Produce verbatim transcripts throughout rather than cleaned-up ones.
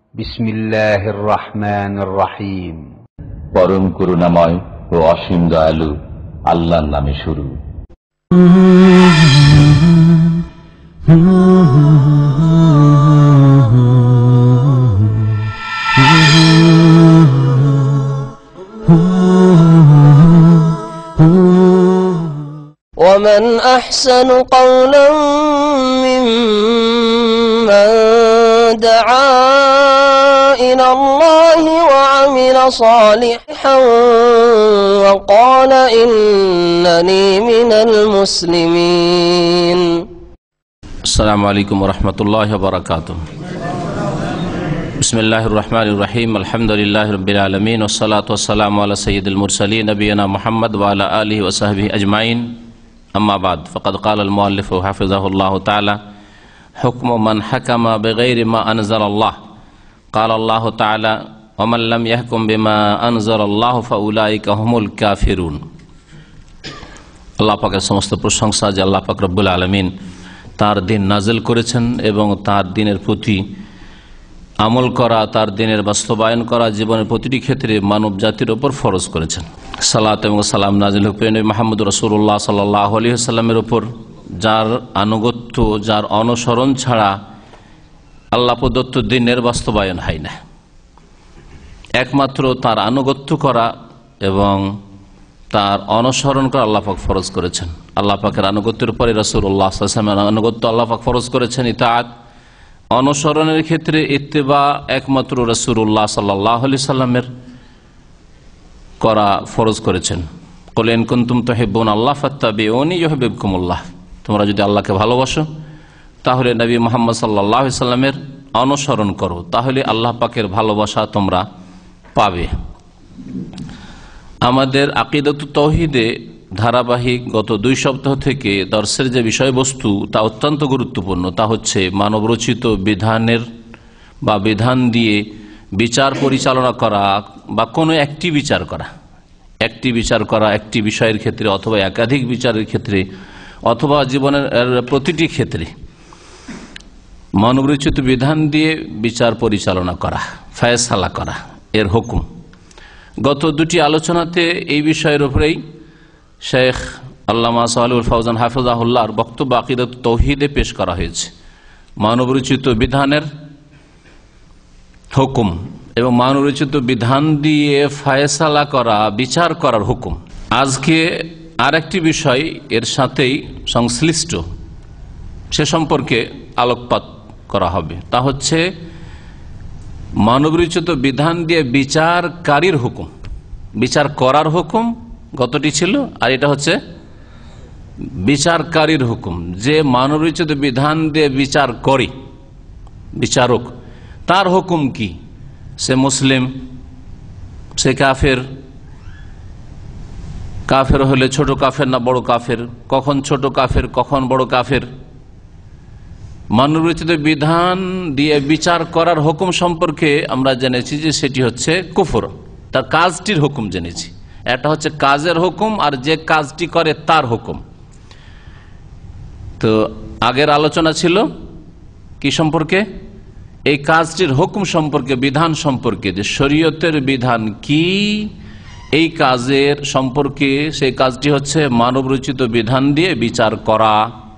বিসমিল্লাহির রহমানির রহিম। পরম করুণাময় ও অসীম দয়ালু আল্লাহর নামে শুরু। ومن أحسن قولا ممن دعا إلى الله وعمل صالحا وقال إنني من المسلمين. السلام عليكم ورحمة الله وبركاته. بسم الله الرحمن الرحيم. الحمد لله رب العالمين والصلاة والسلام على سيد المرسلين نبينا محمد وعلى آله وصحبه أجمعين. أما بعد فقد قال المؤلف حفظه الله تعالى حكم من حكم بغير ما أنزل الله. قال الله تعالى ومن لم يحكم بما أنزل الله فأولئك هم الكافرون. আল্লাহ পাকের সমস্ত প্রশংসা যে আল্লাহ পাক রব্বুল আলামিন তার দিন নাজিল করেছেন এবং তার দিনের প্রতি আমল করা, তার দিনের বাস্তবায়ন করা জীবনের প্রতিটি ক্ষেত্রে মানব জাতির ওপর ফরজ করেছেন। সালাত এবং সালাম নাজিল হোক নবী মুহাম্মদ রাসূলুল্লাহ সাল্লাল্লাহু আলাইহি ওয়াসাল্লামের ওপর, যার আনুগত্য, যার অনুসরণ ছাড়া আল্লাহ প্রদত্ত দিনের বাস্তবায়ন হয় না। একমাত্র তার আনুগত্য করা এবং তার অনুসরণ করা আল্লাহ পাক ফরজ করেছেন। আল্লাহ পাকের আনুগত্যের পরে রাসূলুল্লাহ সাল্লাল্লাহু আলাইহি ওয়াসাল্লামের আনুগত্য আল্লাহ পাক ফরজ করেছেন। ইতাআত অনুসরণের ক্ষেত্রে ইত্তেবা একমাত্র রাসূলুল্লাহ সাল্লাল্লাহু আলাইহি ওয়াসাল্লামের করা ফরজ করেছেন। কুল ইন কুনতুম তুহিব্বুনা আল্লাহ ফাত্তাবিউনি ইউহিব্বুকুমুল্লাহ। তোমরা যদি আল্লাহকে ভালোবাসো তাহলে নবী মুহাম্মদ সাল্লাল্লাহু আলাইহি ওয়াসাল্লামের অনুসরণ করো, তাহলে আল্লাহ পাকের ভালোবাসা তোমরা পাবে। আমাদের আকীদাতুত তাওহীদে ধারাবাহিক গত দুই সপ্তাহ থেকে দর্শের যে বিষয়বস্তু তা অত্যন্ত গুরুত্বপূর্ণ। তা হচ্ছে মানবরচিত বিধানের বা বিধান দিয়ে বিচার পরিচালনা করা বা কোনো একটি বিচার করা, একটি বিচার করা একটি বিষয়ের ক্ষেত্রে অথবা একাধিক বিচারের ক্ষেত্রে অথবা জীবনের প্রতিটি ক্ষেত্রে মানবরচিত বিধান দিয়ে বিচার পরিচালনা করা, ফয়সালা করা, এর হুকুম। গত দুটি আলোচনাতে এই বিষয়ের উপরেই শেখ আল্লামা সালেহুল ফাওজান হাফিজাহুল্লাহর বক্তব্য আকীদাতুত তাওহীদে পেশ করা হয়েছে। মানবরচিত বিধানের হুকুম এবং মানবরচিত বিধান দিয়ে ফয়সালা করা, বিচার করার হুকুম। আজকে আরেকটি বিষয় এর সাথেই সংশ্লিষ্ট, সে সম্পর্কে আলোকপাত করা হবে। তা হচ্ছে মানবরচিত বিধান দিয়ে বিচারকারীর হুকুম, বিচার করার হুকুম গতটি ছিল, আর এটা হচ্ছে বিচারকারীর হুকুম। যে মানবরচিত বিধান দিয়ে বিচার করে, বিচারক, তার হুকুম কি? সে মুসলিম, সে কাফের, কাফের হলে ছোট কাফের না বড় কাফের, কখন ছোট কাফের কখন বড় কাফের। মানবরচিত বিধান দিয়ে বিচার করার হুকুম সম্পর্কে আমরা জেনেছি যে সেটি হচ্ছে কুফর। তার কাজটির হুকুম জেনেছি। এটা হচ্ছে কাজের হুকুম, আর যে কাজটি করে তার হুকুম। তো আগের আলোচনা ছিল কি সম্পর্কে? এই কাজটির হুকুম সম্পর্কে, বিধান সম্পর্কে, যে শরীয়তের বিধান কি এই কাজের সম্পর্কে। সেই কাজটি হচ্ছে মানবরচিত বিধান দিয়ে বিচার করা।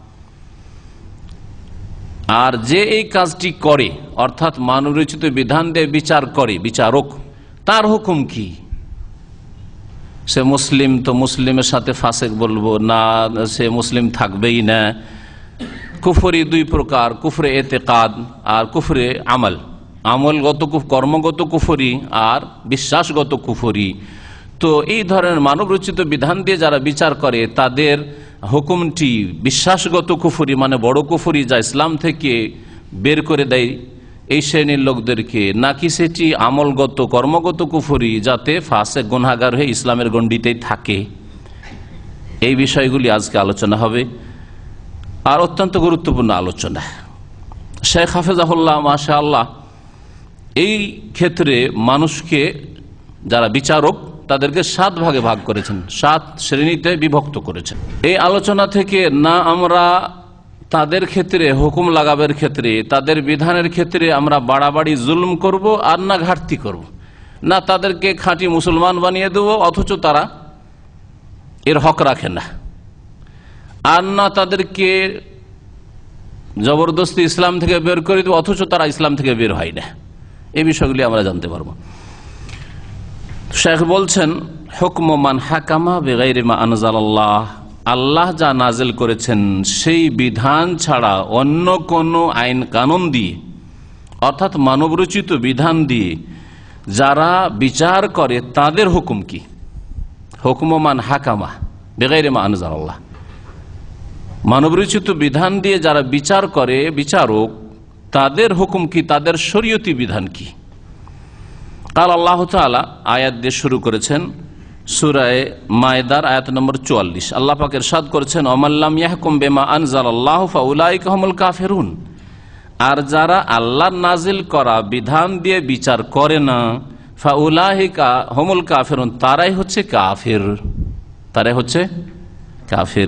আর যে এই কাজটি করে, অর্থাৎ মানবরচিত বিধান দিয়ে বিচার করে, বিচারক, তার হুকুম কি? সে মুসলিম তো মুসলিমের সাথে ফাসেক বলবো না, সে মুসলিম থাকবেই না। কুফরি দুই প্রকার, কুফরে এতেকাদ আর কুফরে আমল। আমলগত, কর্মগত কুফরি আর বিশ্বাসগত কুফরি। তো এই ধরনের মানবরচিত বিধান দিয়ে যারা বিচার করে তাদের হুকুমটি বিশ্বাসগত কুফরি, মানে বড় কুফরি, যা ইসলাম থেকে বের করে দেয় এই শ্রেণীর লোকদেরকে, নাকি সেটি আমলগত, কর্মগত কুফরি, যাতে ফাসেক গুনাহগার হয়ে ইসলামের গণ্ডিতেই থাকে। এই বিষয়গুলি আজকে আলোচনা হবে, আর অত্যন্ত গুরুত্বপূর্ণ আলোচনা। শেখ হাফিজাহুল্লাহ মাশাআল্লাহ এই ক্ষেত্রে মানুষকে, যারা বিচারক, তাদেরকে সাত ভাগে ভাগ করেছেন, সাত শ্রেণীতে বিভক্ত করেছেন। এই আলোচনা থেকে না আমরা তাদের ক্ষেত্রে হুকুম লাগাবের ক্ষেত্রে তাদের বিধানের ক্ষেত্রে আমরা বাড়াবাড়ি জুলুম করব আর না ঘাটতি করব, না তাদেরকে খাঁটি মুসলমান বানিয়ে দেব অথচ তারা এর হক রাখে না, আর না তাদেরকে জবরদস্তি ইসলাম থেকে বের করে দেব অথচ তারা ইসলাম থেকে বের হয় না। এই বিষয়গুলি আমরা জানতে পারব। শেখ বলছেন, হুকম মান হাকামা বিগাইরি মা আনজালাল্লাহ, আল্লাহ যা নাজিল করেছেন সেই বিধান ছাড়া অন্য কোন আইন কানুন দিয়ে, অর্থাৎ মানবরচিত বিধান দিয়ে যারা বিচার করে তাদের হুকুম কি? হুকম মান হাকামা বিগাইরি মা আনজালাল্লাহ, মানবরচিত বিধান দিয়ে যারা বিচার করে বিচারক তাদের হুকুম কি, তাদের শরীয়তি বিধান কি? কাল আল্লাহ তাআলা আয়াত দিয়ে শুরু করেছেন সূরা মায়দার আয়াত নম্বর চুয়াল্লিশ। আল্লাহ পাক ইরশাদ করেছেন, ওয়ামাল্লাম ইয়াহকুম বিমা আনজালাল্লাহু ফাউলাইকা হুমুল কাফিরুন, আর যারা আল্লাহর নাজিল করা বিধান দিয়ে বিচার করে না, ফাউলাইকা হুমুল কাফিরুন, তারাই হচ্ছে কাফির, তারাই হচ্ছে কাফির।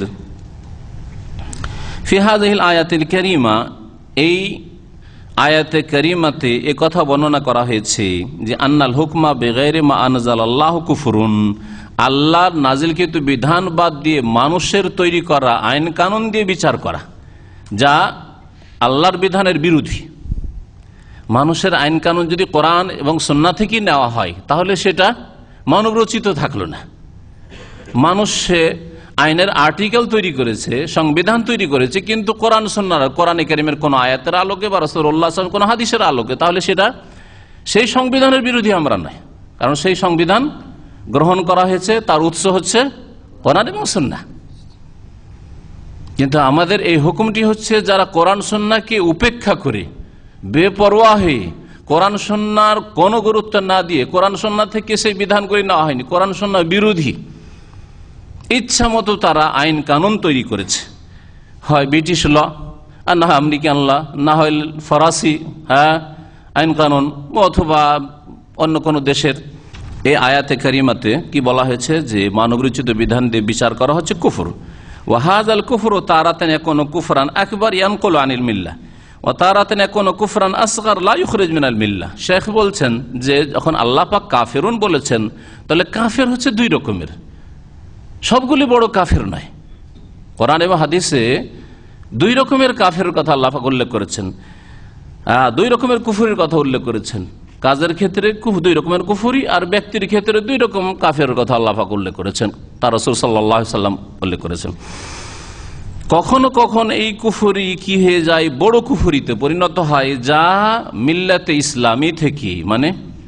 ফি হাযিহিল আয়াতিল কারীমা, এই আয়াতে কারিমাতে এ কথা বর্ণনা করা হয়েছে যে আন্নাল হুকমা বিগাইরি মা আনজালাল্লাহু কুফরুন, আল্লাহর নাজিলকৃত বিধান বাদ দিয়ে মানুষের তৈরি করা আইন কানুন দিয়ে বিচার করা যা আল্লাহর বিধানের বিরোধী। মানুষের আইন কানুন যদি কোরআন এবং সুন্নাহ থেকে নেওয়া হয় তাহলে সেটা মানবরচিত থাকলো না। মানুষে আইনের আর্টিকেল তৈরি করেছে, সংবিধান তৈরি করেছে, কিন্তু কোরআন সুন্নাহ কোরআনে কারীমের কোন আয়াতের আলোকে বা রাসূলুল্লাহ সাল্লাল্লাহু আলাইহি ওয়াসাল্লাম কোন হাদিসের আলোকে, তাহলে সেটা সেই সংবিধানের বিরোধী আমরা নয়, কারণ সেই সংবিধান গ্রহণ করা হয়েছে তার উৎস হচ্ছে কোরআন এবং সুন্নাহ। কিন্তু আমাদের এই হুকুমটি হচ্ছে যারা কোরআন সুন্নাহকে উপেক্ষা করে বেপরোয়া হয়ে কোরআন সুন্নাহর কোনো গুরুত্ব না দিয়ে, কোরআন সুন্নাহ থেকে সেই বিধানগুলি নেওয়া হয়নি, কোরআন সুন্নাহ বিরোধী ইচ্ছা মতো তারা আইন কানুন তৈরি করেছে, হয় ব্রিটিশ ল আর না হয় আমেরিকান ল, না হয় ফরাসি হ্যাঁ আইন কানুন, অথবা অন্য কোনো দেশের। এই আয়াতে কারিমাতে কি বলা হয়েছে যে মানবরচিত বিধান দিয়ে বিচার করা হচ্ছে কুফর। ওয়াহাযাল কুফরু তারাতান ইয়াকুনু কুফরান আকবার ইয়ানকুলু আনিল মিল্লাহ ওয়া তারাতান ইয়াকুনু কুফরান আসগর লা ইখরিজ মিনাল মিল্লাহ। শেখ বলছেন যে যখন আল্লাহ পাক কাফিরুন বলেছেন তাহলে কাফের হচ্ছে দুই রকমের, সবগুলি বড় কাফের নয়। কোরআন এবং হাদিসে দুই রকমের কাফের কথা আল্লাহ পাক উল্লেখ করেছেন, দুই রকমের কুফরির কথা উল্লেখ করেছেন। কাজের ক্ষেত্রে দুই রকমের কুফরি আর ব্যক্তির ক্ষেত্রে দুই রকম কাফের কথা আল্লাহ পাক উল্লেখ করেছেন, তার রাসূল সাল্লাল্লাহু আলাইহি ওয়াসাল্লাম উল্লেখ করেছেন। কখনো কখনো এই কুফরি কি হয়ে যায়, বড় কুফরিতে পরিণত হয়, যা মিল্লাতে ইসলামী থেকে মানে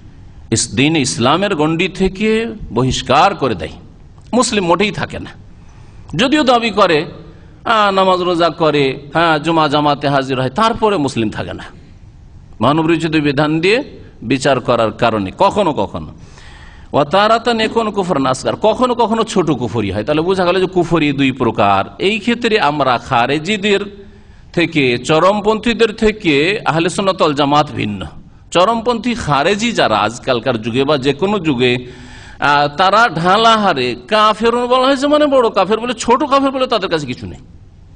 দিন ইসলামের গণ্ডি থেকে বহিষ্কার করে দেয়, মুসলিম মোটেই থাকে না, যদিও দাবি করে নামাজ রোজা করে, হ্যাঁ জুমা জামাতে হাজির হয়, তারপরে মুসলিম থাকে না মানবরচিত বিধান দিয়ে বিচার করার কারণে। কখনো কখনো ও তারাতান ইয়াকুনু কুফরান আসগার, কখনো কখনো ছোট কুফরি হয়। তাহলে বোঝা গেল যে কুফরি দুই প্রকার। এই ক্ষেত্রে আমরা খারেজিদের থেকে, চরমপন্থীদের থেকে আহলে সুন্নাত ওয়াল জামাত ভিন্ন। চরমপন্থী খারেজি যারা আজকালকার যুগে বা যে কোনো যুগে, তারা ঢালা হারে কাফের বলা হয়েছে, মানে বড় কাফের বলে, ছোট কাফের বলে তাদের কাছে কিছু নেই।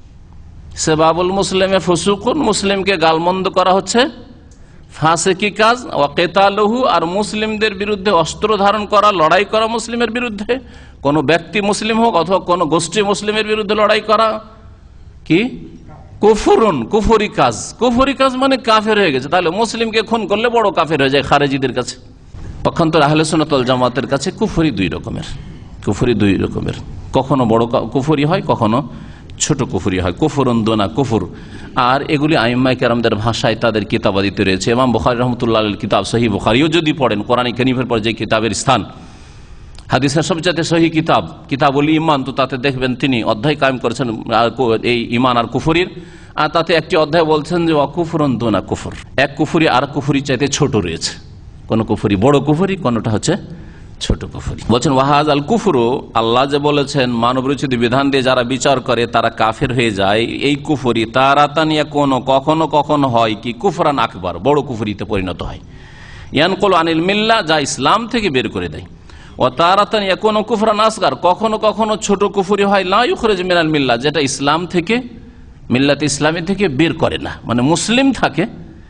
সেবাবুল মুসলিমে ফুসুকুন, মুসলিমকে গালমন্দ করা হচ্ছে ফাসিকি কাজ, ওয়া কিতালুহু, আর মুসলিমদের বিরুদ্ধে অস্ত্র ধারণ করা, লড়াই করা মুসলিমের বিরুদ্ধে, কোন ব্যক্তি মুসলিম হোক অথবা কোন গোষ্ঠী মুসলিমের বিরুদ্ধে লড়াই করা কি কুফরুন, কুফরি কাজ। কুফরি কাজ মানে কাফের হয়ে গেছে। তাহলে মুসলিমকে খুন করলে বড় কাফের হয়ে যায় খারেজিদের কাছে। পক্ষান্তর আহলে সুন্নাত ওয়াল জামাতের কাছে কুফরি দুই রকমের, কুফরি দুই রকমের, কখনো বড় কুফরি হয়, কখনো ছোট কুফরি হয়, কুফরুন দুনা কুফর। আর এগুলি আইম্মায়ে কেরামদের ভাষায় তাদের কিতাবাদিতে রয়েছে। ইমাম বুখারী রাহমাতুল্লাহ আলাইহির কিতাব সহিহ বুখারীও যদি পড়েন, কোরআন কারীমের পর যে কিতাবের স্থান হাদিসের সবচেয়ে সহিহ কিতাব কিতাবুল ঈমান, তো তাতে দেখবেন তিনি অধ্যায় কায়েম করেছেন এই ঈমান আর কুফরির। আর তাতে একটি অধ্যায় বলছেন যে ওয়া কুফরুন দুনা কুফর, এক কুফরি আর কুফরি চাইতে ছোট রয়েছে, কোন কুফরি বড় কুফরি, কোনটা হচ্ছে ছোট কুফরি। বলছেন ওয়াহাযাল কুফরু, আল্লাহ যে বলেছেন মানবরচিত বিধান দিয়ে যারা বিচার করে তারা কাফের হয়ে যায়, এই কুফরি তারাতান ইয়াকুনু, কখনো কখনো হয় কি কুফরান আকবার, বড় কুফরিতে পরিণত হয়, ইয়ানকুলু আনিল মিল্লাহ, যা ইসলাম থেকে বের করে দেয়। ও তারাতান ইয়াকুনু কুফরান আসগার, কখনো কখনো ছোট কুফরি হয়, লা ইখরিজ মিনাল মিল্লাহ, যেটা ইসলাম থেকে মিল্লাত ইসলামী থেকে বের করে না, মানে মুসলিম থাকে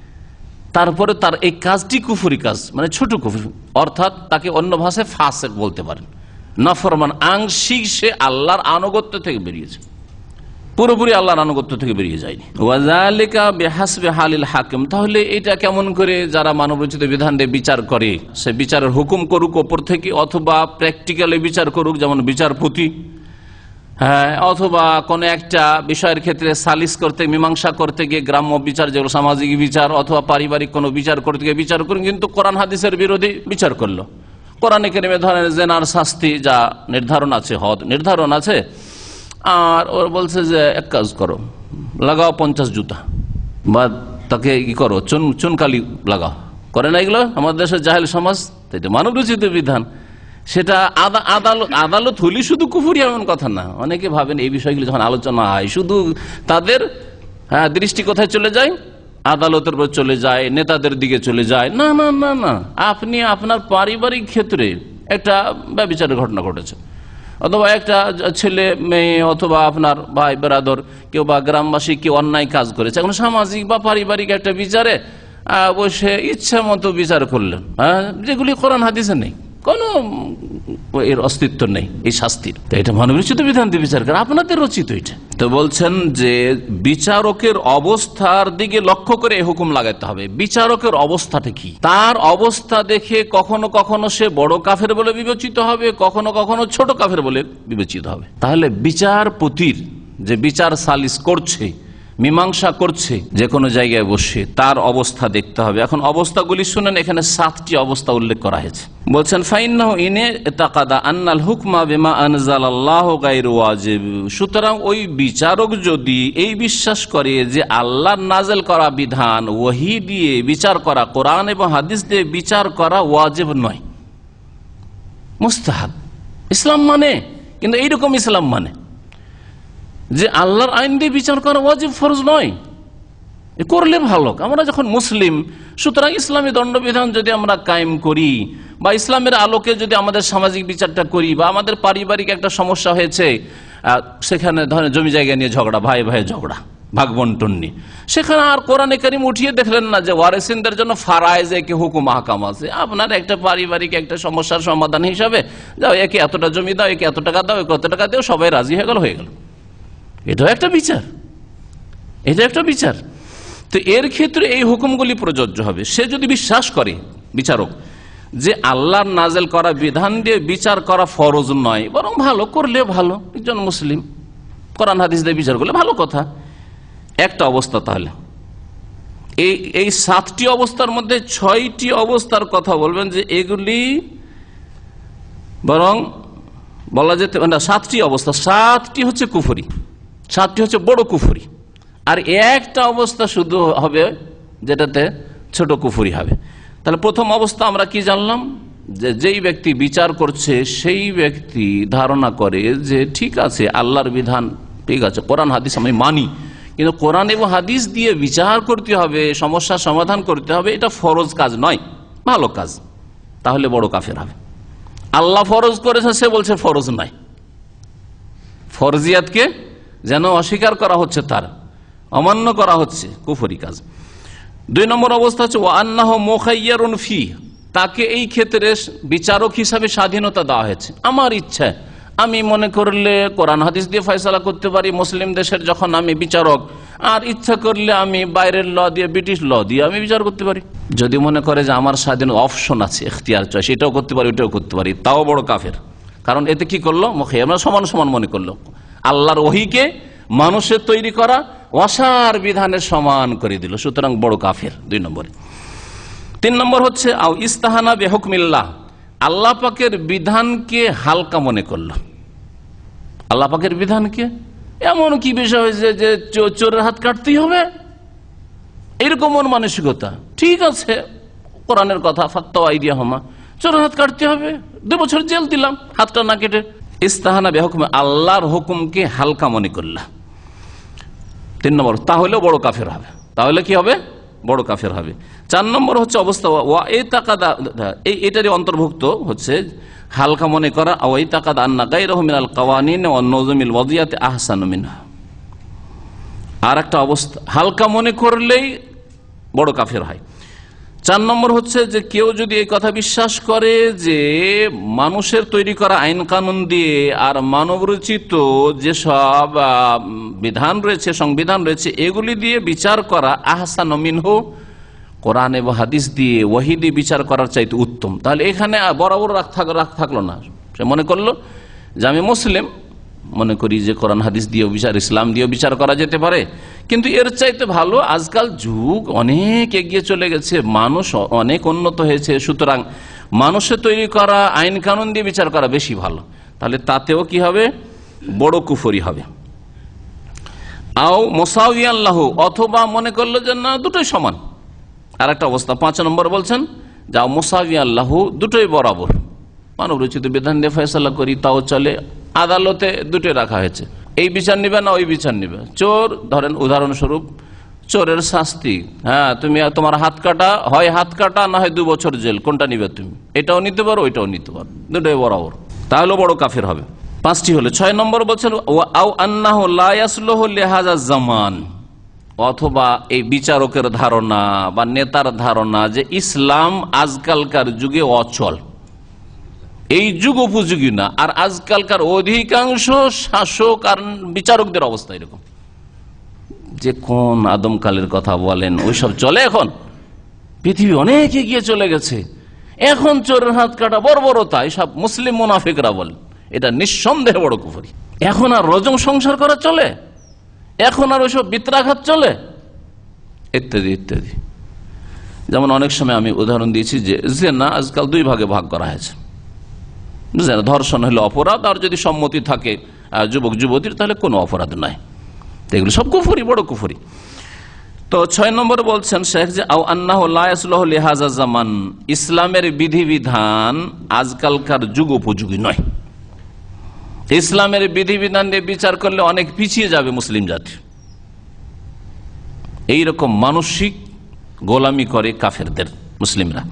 তারপরে তার এই কাজটি কুফরি কাজ, মানে ছোট কুফরি, অর্থাৎ তাকে অন্য ভাষায় ফাসেক বলতে পারেন, নাফরমান, আংশিক সে আল্লাহর আনুগত্য থেকে বেরিয়েছে, পুরোপুরি আল্লাহর আনুগত্য থেকে বেরিয়ে যায়নি। ওয়াযালিকা বিহাসবি হালিল হাকিম, তাহলে এটা কেমন করে যারা মানবরচিত বিধান দিয়ে বিচার করে, সে বিচারের হুকুম করুক ওপর থেকে, অথবা প্র্যাকটিক্যালি বিচার করুক, যেমন বিচারপতি, হ্যাঁ, অথবা কোনো একটা বিষয়ের ক্ষেত্রে সালিস করতে, মীমাংসা করতে গিয়ে, গ্রাম্য বিচার যেগুলো সামাজিক বিচার, অথবা পারিবারিক কোনো বিচার করতে গিয়ে বিচার করুন, কিন্তু কোরআন হাদিসের বিরোধী বিচার করলো। কোরআনে কারিমে ধরেন জেনার শাস্তি যা নির্ধারণ আছে, হদ নির্ধারণ আছে, আর ওর বলছে যে এক কাজ করো, লাগাও পঞ্চাশ জুতা, বা তাকে কি করো, চুন চুনকালি লাগাও, করে না এগুলো আমাদের দেশের জাহেল সমাজ, তাই তো মানব রচিত বিধান। সেটা আদালত আদালত হলি শুধু কুফরি এমন কথা না। অনেকে ভাবেন এই বিষয়গুলি যখন আলোচনা হয় শুধু তাদের হ্যাঁ দৃষ্টি কোথায় চলে যায়, আদালতের উপর চলে যায়, নেতাদের দিকে চলে যায়। না না না না, আপনি আপনার পারিবারিক ক্ষেত্রে একটা ব্যভিচারের ঘটনা ঘটেছে, অথবা একটা ছেলে মেয়ে অথবা আপনার ভাই বেরাদর কেউ বা গ্রামবাসী কেউ অন্যায় কাজ করেছে, এখন সামাজিক বা পারিবারিক একটা বিচারে বসে ইচ্ছা মতো বিচার করলেন, হ্যাঁ, যেগুলি কোরআন হাদিসে নেই, কোনো এর অস্তিত্ব নেই এই শাস্তির। তো এটা মানবরচিত বিধান দিয়ে বিচার করে, আপনাদের রচিত এটা। তো বলছেন যে বিচারকের অবস্থার দিকে লক্ষ্য করে এই হুকুম লাগাতে হবে। বিচারকের অবস্থাটা কি, তার অবস্থা দেখে কখনো কখনো সে বড় কাফের বলে বিবেচিত হবে, কখনো কখনো ছোট কাফের বলে বিবেচিত হবে। তাহলে বিচারপতির যে বিচার সালিস করছে, মীমাংসা করছে, যে কোনো জায়গায় বসে তার অবস্থা দেখতে হবে। এখন অবস্থাগুলি শুনেন, এখানে সাতটি অবস্থা উল্লেখ করা হয়েছে। বলছেন ফাইন্নাহু ইনে তাকাদা আন্নাল হুকমা বিমা আনজালাল্লাহু গায়রু ওয়াজিব, সুতরাং ওই বিচারক যদি এই বিশ্বাস করে যে আল্লাহর নাযিল করা বিধান, ওহী দিয়ে বিচার করা, কোরআন এবং হাদিস দিয়ে বিচার করা ওয়াজিব নয়, মুস্তাহাব। ইসলাম মানে, কিন্তু এইরকম ইসলাম মানে যে আল্লাহর আইন দিয়ে বিচার করা ওয়াজিব, ফরজ নয়, করলে ভালো। আমরা যখন মুসলিম, সুতরাং ইসলামী দণ্ডবিধান যদি আমরা কায়েম করি, বা ইসলামের আলোকে যদি আমাদের সামাজিক বিচারটা করি, বা আমাদের পারিবারিক একটা সমস্যা হয়েছে, সেখানে ধরেন জমি জায়গা নিয়ে ঝগড়া, ভাই ভাই ঝগড়া, ভাগ বন্টন নিয়ে, সেখানে আর কোরআনে কারিম উঠিয়ে দেখলেন না যে ওয়ারিসিনদের জন্য ফারায়েজে কি হুকুম আহকাম আছে। আপনার একটা পারিবারিক একটা সমস্যার সমাধান হিসাবে যাও, একে এতটা জমি দাও, একে এত টাকা দাও, একে এত টাকা দাও, সবাই রাজি হয়ে গেল, হয়ে গেল। এটাও একটা বিচার, এটা একটা বিচার। তো এর ক্ষেত্রে এই হুকুমগুলি প্রযোজ্য হবে। সে যদি বিশ্বাস করে বিচারক যে আল্লাহর নাযিল করা বিধান দিয়ে বিচার করা ফরজ নয়, বরং ভালো করলে ভালো, একজন মুসলিম কোরআন হাদিস দিয়ে বিচার করলে ভালো কথা, একটা অবস্থা। তাহলে এই এই সাতটি অবস্থার মধ্যে ছয়টি অবস্থার কথা বলবেন যে এগুলি বরং বলা যেতে না, সাতটি অবস্থা, সাতটি হচ্ছে কুফরি, সাতটি হচ্ছে বড় কুফরি, আর একটা অবস্থা শুধু হবে যেটাতে ছোট কুফরি হবে। তাহলে প্রথম অবস্থা আমরা কি জানলাম, যে যেই ব্যক্তি বিচার করছে সেই ব্যক্তি ধারণা করে যে ঠিক আছে আল্লাহর বিধান ঠিক আছে, কোরআন হাদিস আমি মানি, কিন্তু কোরআন এবং হাদিস দিয়ে বিচার করতে হবে, সমস্যার সমাধান করতে হবে, এটা ফরজ কাজ নয়, ভালো কাজ। তাহলে বড় কাফের হবে। আল্লাহ ফরজ করেছে, সে বলছে ফরজ নয়, ফরজিয়াতকে যেন অস্বীকার করা হচ্ছে, তার অমান্য করা হচ্ছে, কুফরি কাজ। দুই নম্বর অবস্থা হচ্ছে ওয়ান্নাহু মুখায়্যারুন ফি, তাকে এই ক্ষেত্রে বিচারক হিসাবে স্বাধীনতা দেওয়া হয়েছে। আমার ইচ্ছা, আমি মনে করলে কোরআন হাদিস দিয়ে ফয়সালা করতে পারি মুসলিম দেশের, যখন আমি বিচারক, আর ইচ্ছা করলে আমি বাইরের ল দিয়ে, ব্রিটিশ ল দিয়ে আমি বিচার করতে পারি। যদি মনে করে যে আমার স্বাধীন অপশন আছে, এখতিয়ার চয়েস, এটাও করতে পারি ওটাও করতে পারি, তাও বড় কাফের। কারণ এতে কি করলো, মুখায়্যার আমরা সমান সমান মনে করলো, আল্লাহর ওহীকে মানুষের তৈরি করা ওয়াসার বিধানের সমান করে দিল, সুতরাং বড় কাফের। দুই নম্বরে। তিন নম্বর হচ্ছে আও ইস্তাহানা বিহুকমিল্লাহ, আল্লাহ পাকের বিধানকে হালকা মনে করলো। আল্লাহ পাকের বিধানকে এমন কি বিষয় হয়েছে যে চোরের হাত কাটতেই হবে, এরকম মানসিকতা, ঠিক আছে কোরআনের কথা, ফাত্তাও আইদিয়াহুমা, চোরের হাত কাটতে হবে, দু বছর জেল দিলাম হাতটা না কেটে। ইস্তাহানা বিহুকমি, আল্লাহর হুকুমকে হালকা মনে করলা। তিন নম্বর, তাহলেও বড় কাফের হবে, তাহলে কি হবে, বড় কাফের হবে। চার নম্বর হচ্ছে অবস্থা ওয়া এই তাকাদা, এই এটারই অন্তর্ভুক্ত হচ্ছে হালকা মনে করা, ওয়াই তাকাদা আন্না গায়রাহু মিনাল কাওয়ানিন ওয়ান নুজুমিল ওয়াদিয়াতি আহসানু মিনহা, আর একটা অবস্থা, হালকা মনে করলেই বড় কাফের হয়। চার নম্বর হচ্ছে যে কেউ যদি এই কথা বিশ্বাস করে যে মানুষের তৈরি করা আইন কানুন দিয়ে আর মানবরচিত যেসব বিধান রয়েছে, সংবিধান রয়েছে, এগুলি দিয়ে বিচার করা আহসান মিনহু, কোরআন এবং হাদিস দিয়ে ওহী দিয়ে বিচার করার চাইতে উত্তম, তাহলে এখানে বরাবর রাখ রাখ থাকলো না। সে মনে করলো যে আমি মুসলিম, মনে করি যে কোরআন হাদিস দিয়েও বিচার, ইসলাম দিয়েও বিচার করা যেতে পারে, কিন্তু এর চাইতে ভালো আজকাল যুগ অনেক এগিয়ে চলে গেছে, মানুষ অনেক উন্নত হয়েছে, সুতরাং মানুষের তৈরি করা আইন কানুন দিয়ে বিচার করা বেশি ভালো, তাহলে তাতেও কি হবে, বড় কুফরি হবে। আও মুসাউইয়ান লাহু, অথবা মনে করলো যে না দুটোই সমান। আর একটা অবস্থা পাঁচ নম্বর বলছেন যাও মুসাউইয়ান লাহু, দুটোই বরাবর, মানব রচিত বিধান দিয়ে ফয়সালা করি তাও চলে, আদালতে দুটোই রাখা হয়েছে, এই বিচার নিবে না ওই বিচার নিবে। চোর ধরেন উদাহরণস্বরূপ, চোরের শাস্তি, হ্যাঁ তুমি তোমার হাত কাটা, হয় হাত কাটা না হয় দু বছর জেল, কোনটা নিবে তুমি? এটাও নিতে পারো ওইটাও নিতে পারো, দুটোই বরাবর, তাহলে বড় কাফের হবে। পাঁচটি হলো। ছয় নম্বর বলছেন আও আন্নাহু লা ইয়াসলুহু লিহাযা জামান, অথবা এই বিচারকের ধারণা বা নেতার ধারণা যে ইসলাম আজকালকার যুগে অচল, এই যুগ উপযোগী না, আর আজকালকার অধিকাংশ শাসক আর বিচারকদের অবস্থা এরকম যে কোন আদমকালের কথা বলেন, ওইসব চলে। এখন পৃথিবী অনেক এগিয়ে চলে গেছে, এখন চোরের হাত কাটা বর্বরতা, এসব মুসলিম মুনাফিকরা বলেন, এটা নিঃসন্দেহে বড় কুফরি। এখন আর রজম সংসার করা চলে, এখন আর ওইসব বিত্রাঘাত চলে, ইত্যাদি ইত্যাদি। যেমন অনেক সময় আমি উদাহরণ দিয়েছি যে জিনা আজকাল দুই ভাগে ভাগ করা হয়েছে, ধর্ষণ হলো অপরাধ, আর যদি সম্মতি থাকে যুবক যুবতীর তাহলে কোনো অপরাধ নাই, এগুলো সব কুফরি, বড় কুফরি। তো ছয় নম্বর বলছেন শেখ যে আও আন্নাহু লা ইয়াসলুহু লিহাযা জামান, ইসলামের বিধিবিধান আজকালকার যুগ উপযোগী নয়, ইসলামের বিধিবিধান দিয়ে বিচার করলে অনেক পিছিয়ে যাবে মুসলিম জাতি, এইরকম মানসিক গোলামি করে কাফেরদের মুসলিমরা।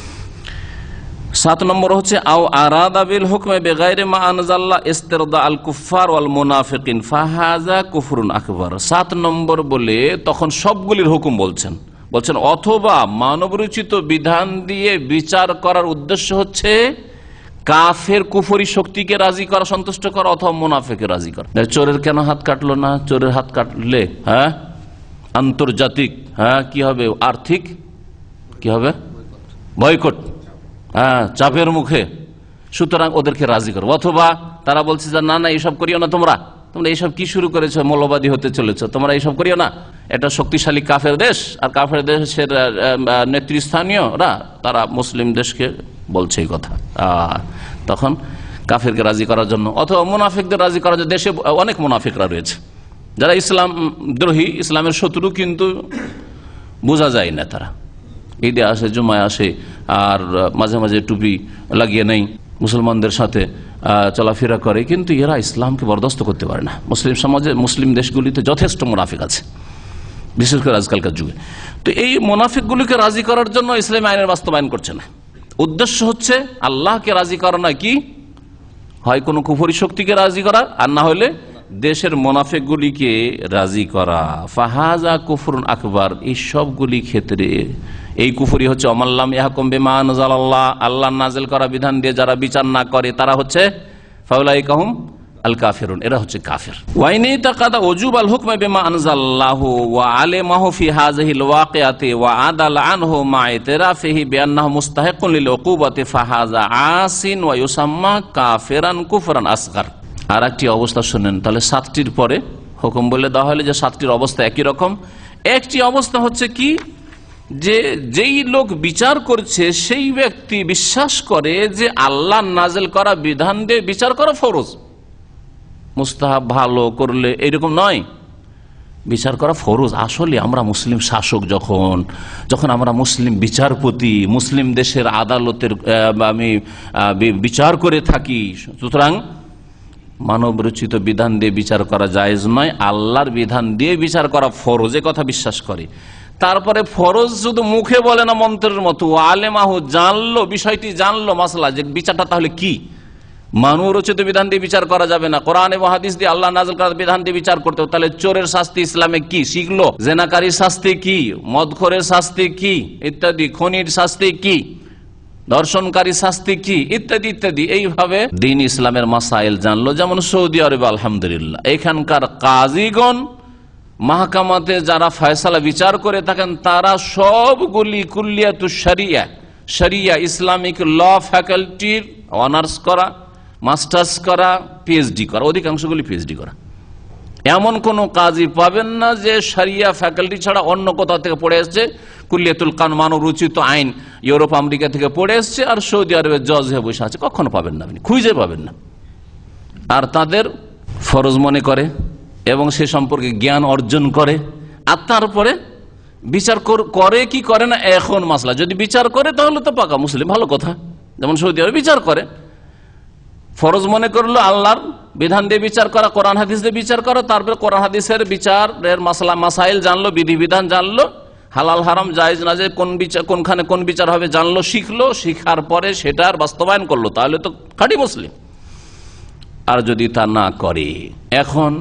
সাত নম্বর হচ্ছে আও আরাদা বিল হুকমে বিগাইরি মা আনজাল্লাহ ইস্তিরদা আল কুফার ওয়াল মুনাফিকিন ফাহাযা কুফরুন আকবার। সাত নম্বর বলে তখন সবগুলির হুকুম বলছেন, বলছেন অথবা মানবরচিত বিধান দিয়ে বিচার করার উদ্দেশ্য হচ্ছে কাফের কুফরি শক্তিকে রাজি করা, সন্তুষ্ট করা, অথবা মুনাফিককে রাজি করা। চোরের কেন হাত কাটলো না? চোরের হাত কাটলে হ্যাঁ আন্তর্জাতিক হ্যাঁ কি হবে, আর্থিক কি হবে, বয়কট, হ্যাঁ চাপের মুখে, সুতরাং ওদেরকে রাজি করো। অথবা তারা বলছে যে না না এইসব করিও না, তোমরা তোমরা এইসব কি শুরু করেছো, মৌলবাদী হতে চলেছো, তোমরা এইসব করিও না, এটা শক্তিশালী কাফের দেশ, আর কাফের দেশের নেতৃস্থানীয়রা তারা মুসলিম দেশকে বলছে এই কথা, তখন কাফেরকে রাজি করার জন্য, অথবা মুনাফিকদের রাজি করার জন্য। দেশে অনেক মুনাফিকরা রয়েছে যারা ইসলাম দ্রোহী, ইসলামের শত্রু, কিন্তু বোঝা যায় না, তারা ঈদে আসে, জুমায় আসে, আর মাঝে মাঝে টুপি লাগিয়ে নেই, মুসলমানদের সাথে চলাফেরা করে, কিন্তু এরা ইসলামকে বরদাস্ত করতে পারে না। মুসলিম সমাজে, মুসলিম দেশগুলিতে যথেষ্ট মুনাফিক আছে, বিশেষ করে আজকালকার যুগে। তো এই মুনাফিকগুলিকে রাজি করার জন্য ইসলামী আইনের বাস্তবায়ন করছে না, উদ্দেশ্য হচ্ছে আল্লাহকে রাজি করা নয়, কি হয় কোনো কুফরি শক্তিকে রাজি করা, আর না হলে দেশের মুনাফিকগুলিকে রাজি করা। ফাহাযা কুফরুন আকবার, এই সবগুলি ক্ষেত্রে এই কুফরি হচ্ছে অমাল্লাম ইয়াহকুম বিমা আনজালাল্লাহ, আল্লাহ নাযিল করা বিধান দিয়ে যারা বিচার না করে তারা হচ্ছে ফাউলাইকা হুম আল কাফিরুন, এরা হচ্ছে কাফির। ওয়াইনি তাকাদা ওজুব আল হুকমে বিমা আনজালাল্লাহু ওয়া আলিমাহু ফি হাযিহিল ওয়াকিআতি ওয়া আদাল আনহু মা ইতরাফিহি বিআন্নাহু মুস্তাহিকুন লিল উকুবাতি ফাহাযা আসিন ওয়া ইউসাম্মা কাফিরান কুফরান আসগার। আর একটি অবস্থা শুনেন, তাহলে সাতটির পরে হুকুম বলে দেওয়া হলে যে সাতটির অবস্থা একই রকম। একটি অবস্থা হচ্ছে কি, যে যেই লোক বিচার করছে সেই ব্যক্তি বিশ্বাস করে যে আল্লাহ নাযিল করা বিধান দিয়ে বিচার করা ফরজ, মুস্তাহাব ভালো করলে এরকম নয়, বিচার করা ফরজ। আসলে আমরা মুসলিম শাসক, যখন যখন আমরা মুসলিম বিচারপতি, মুসলিম দেশের আদালতের আমি বিচার করে থাকি, সুতরাং মানব রচিত বিধান দিয়ে বিচার করা জায়েজ নয়, আল্লাহর বিধান দিয়ে বিচার করা ফরজ, এ কথা বিশ্বাস করে। তারপরে ফরজ শুধু মুখে বলে না, মন্ত্রের মতো আলেমাহু জানলো, বিষয়টি জানলো, মাসলা যে বিচারটা তাহলে কি, মানবরচিত বিধান দিয়ে বিচার করা যাবে না, কোরআন এবং হাদিস দিয়ে আল্লাহ নাযিল করা বিধান দিয়ে বিচার করতে হবে। তাহলে চোরের শাস্তি ইসলামে কি শিখলো, জেনাকারীর শাস্তি কি, মদখোরের শাস্তি কি ইত্যাদি, খনির শাস্তি কি, ধর্ষণকারী শাস্তি কি ইত্যাদি ইত্যাদি। এইভাবে দ্বীন ইসলামের মাসাইল জানলো। যেমন সৌদি আরবে আলহামদুলিল্লাহ এখানকার কাজীগণ মাহকামাতে যারা ফয়সালা বিচার করে থাকেন তারা সবগুলি কুল্লিয়াতুশ শরিয়া, শরিয়া ইসলামিক ল ফ্যাকাল্টির অনার্স করা, মাস্টার্স করা, পিএইচডি করা, অধিকাংশগুলি পিএইচডি করা। এমন কোন কাজী পাবেন না যে শরিয়া ফ্যাকাল্টি ছাড়া অন্য কোথাও থেকে পড়ে এসছে, কুল্লিয়াতুল কানুন মানব রচিত আইন ইউরোপ আমেরিকা থেকে পড়ে এসছে আর সৌদি আরবের জজ হয়ে বসে আছে, কখনো পাবেন না, আপনি খুঁজে পাবেন না। আর তাদের ফরজ মনে করে এবং সে সম্পর্কে জ্ঞান অর্জন করে, আর তারপরে বিচার করে কি করে না এখন মাসলা। যদি বিচার করে তাহলে তো পাকা মুসলিম, ভালো কথা। যেমন সৌদি আরবে বিচার করে, ফরজ মনে করলো আল্লাহর বিধান দিয়ে বিচার করা, কোরআন হাদিস দিয়ে বিচার করা, তারপরে কোরআন হাদিসের বিচারের মাসলা মাসাইল জানলো, বিধিবিধান জানলো, হালাল হারাম জায়েজ না জায়েজ কোন বিচার কোনখানে কোন বিচার হবে জানলো, শিখলো, শিখার পরে সেটার বাস্তবায়ন করলো, তাহলে তো খাঁটি মুসলিম। আর যদি তা না করে, এখন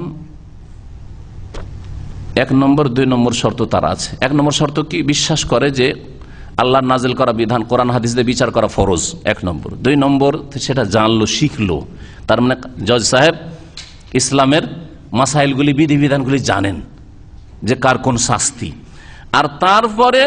এক নম্বর দুই নম্বর শর্ত তার আছে। এক নম্বর শর্ত কি, বিশ্বাস করে যে আল্লাহর নাজিল করা বিধান কোরআন হাদিস দিয়ে বিচার করা ফরজ, এক নম্বর। দুই নম্বর সেটা জানলো, শিখলো, তার মানে জজ সাহেব ইসলামের মাসাইলগুলি বিধিবিধানগুলি জানেন যে কার কোন শাস্তি। আর তারপরে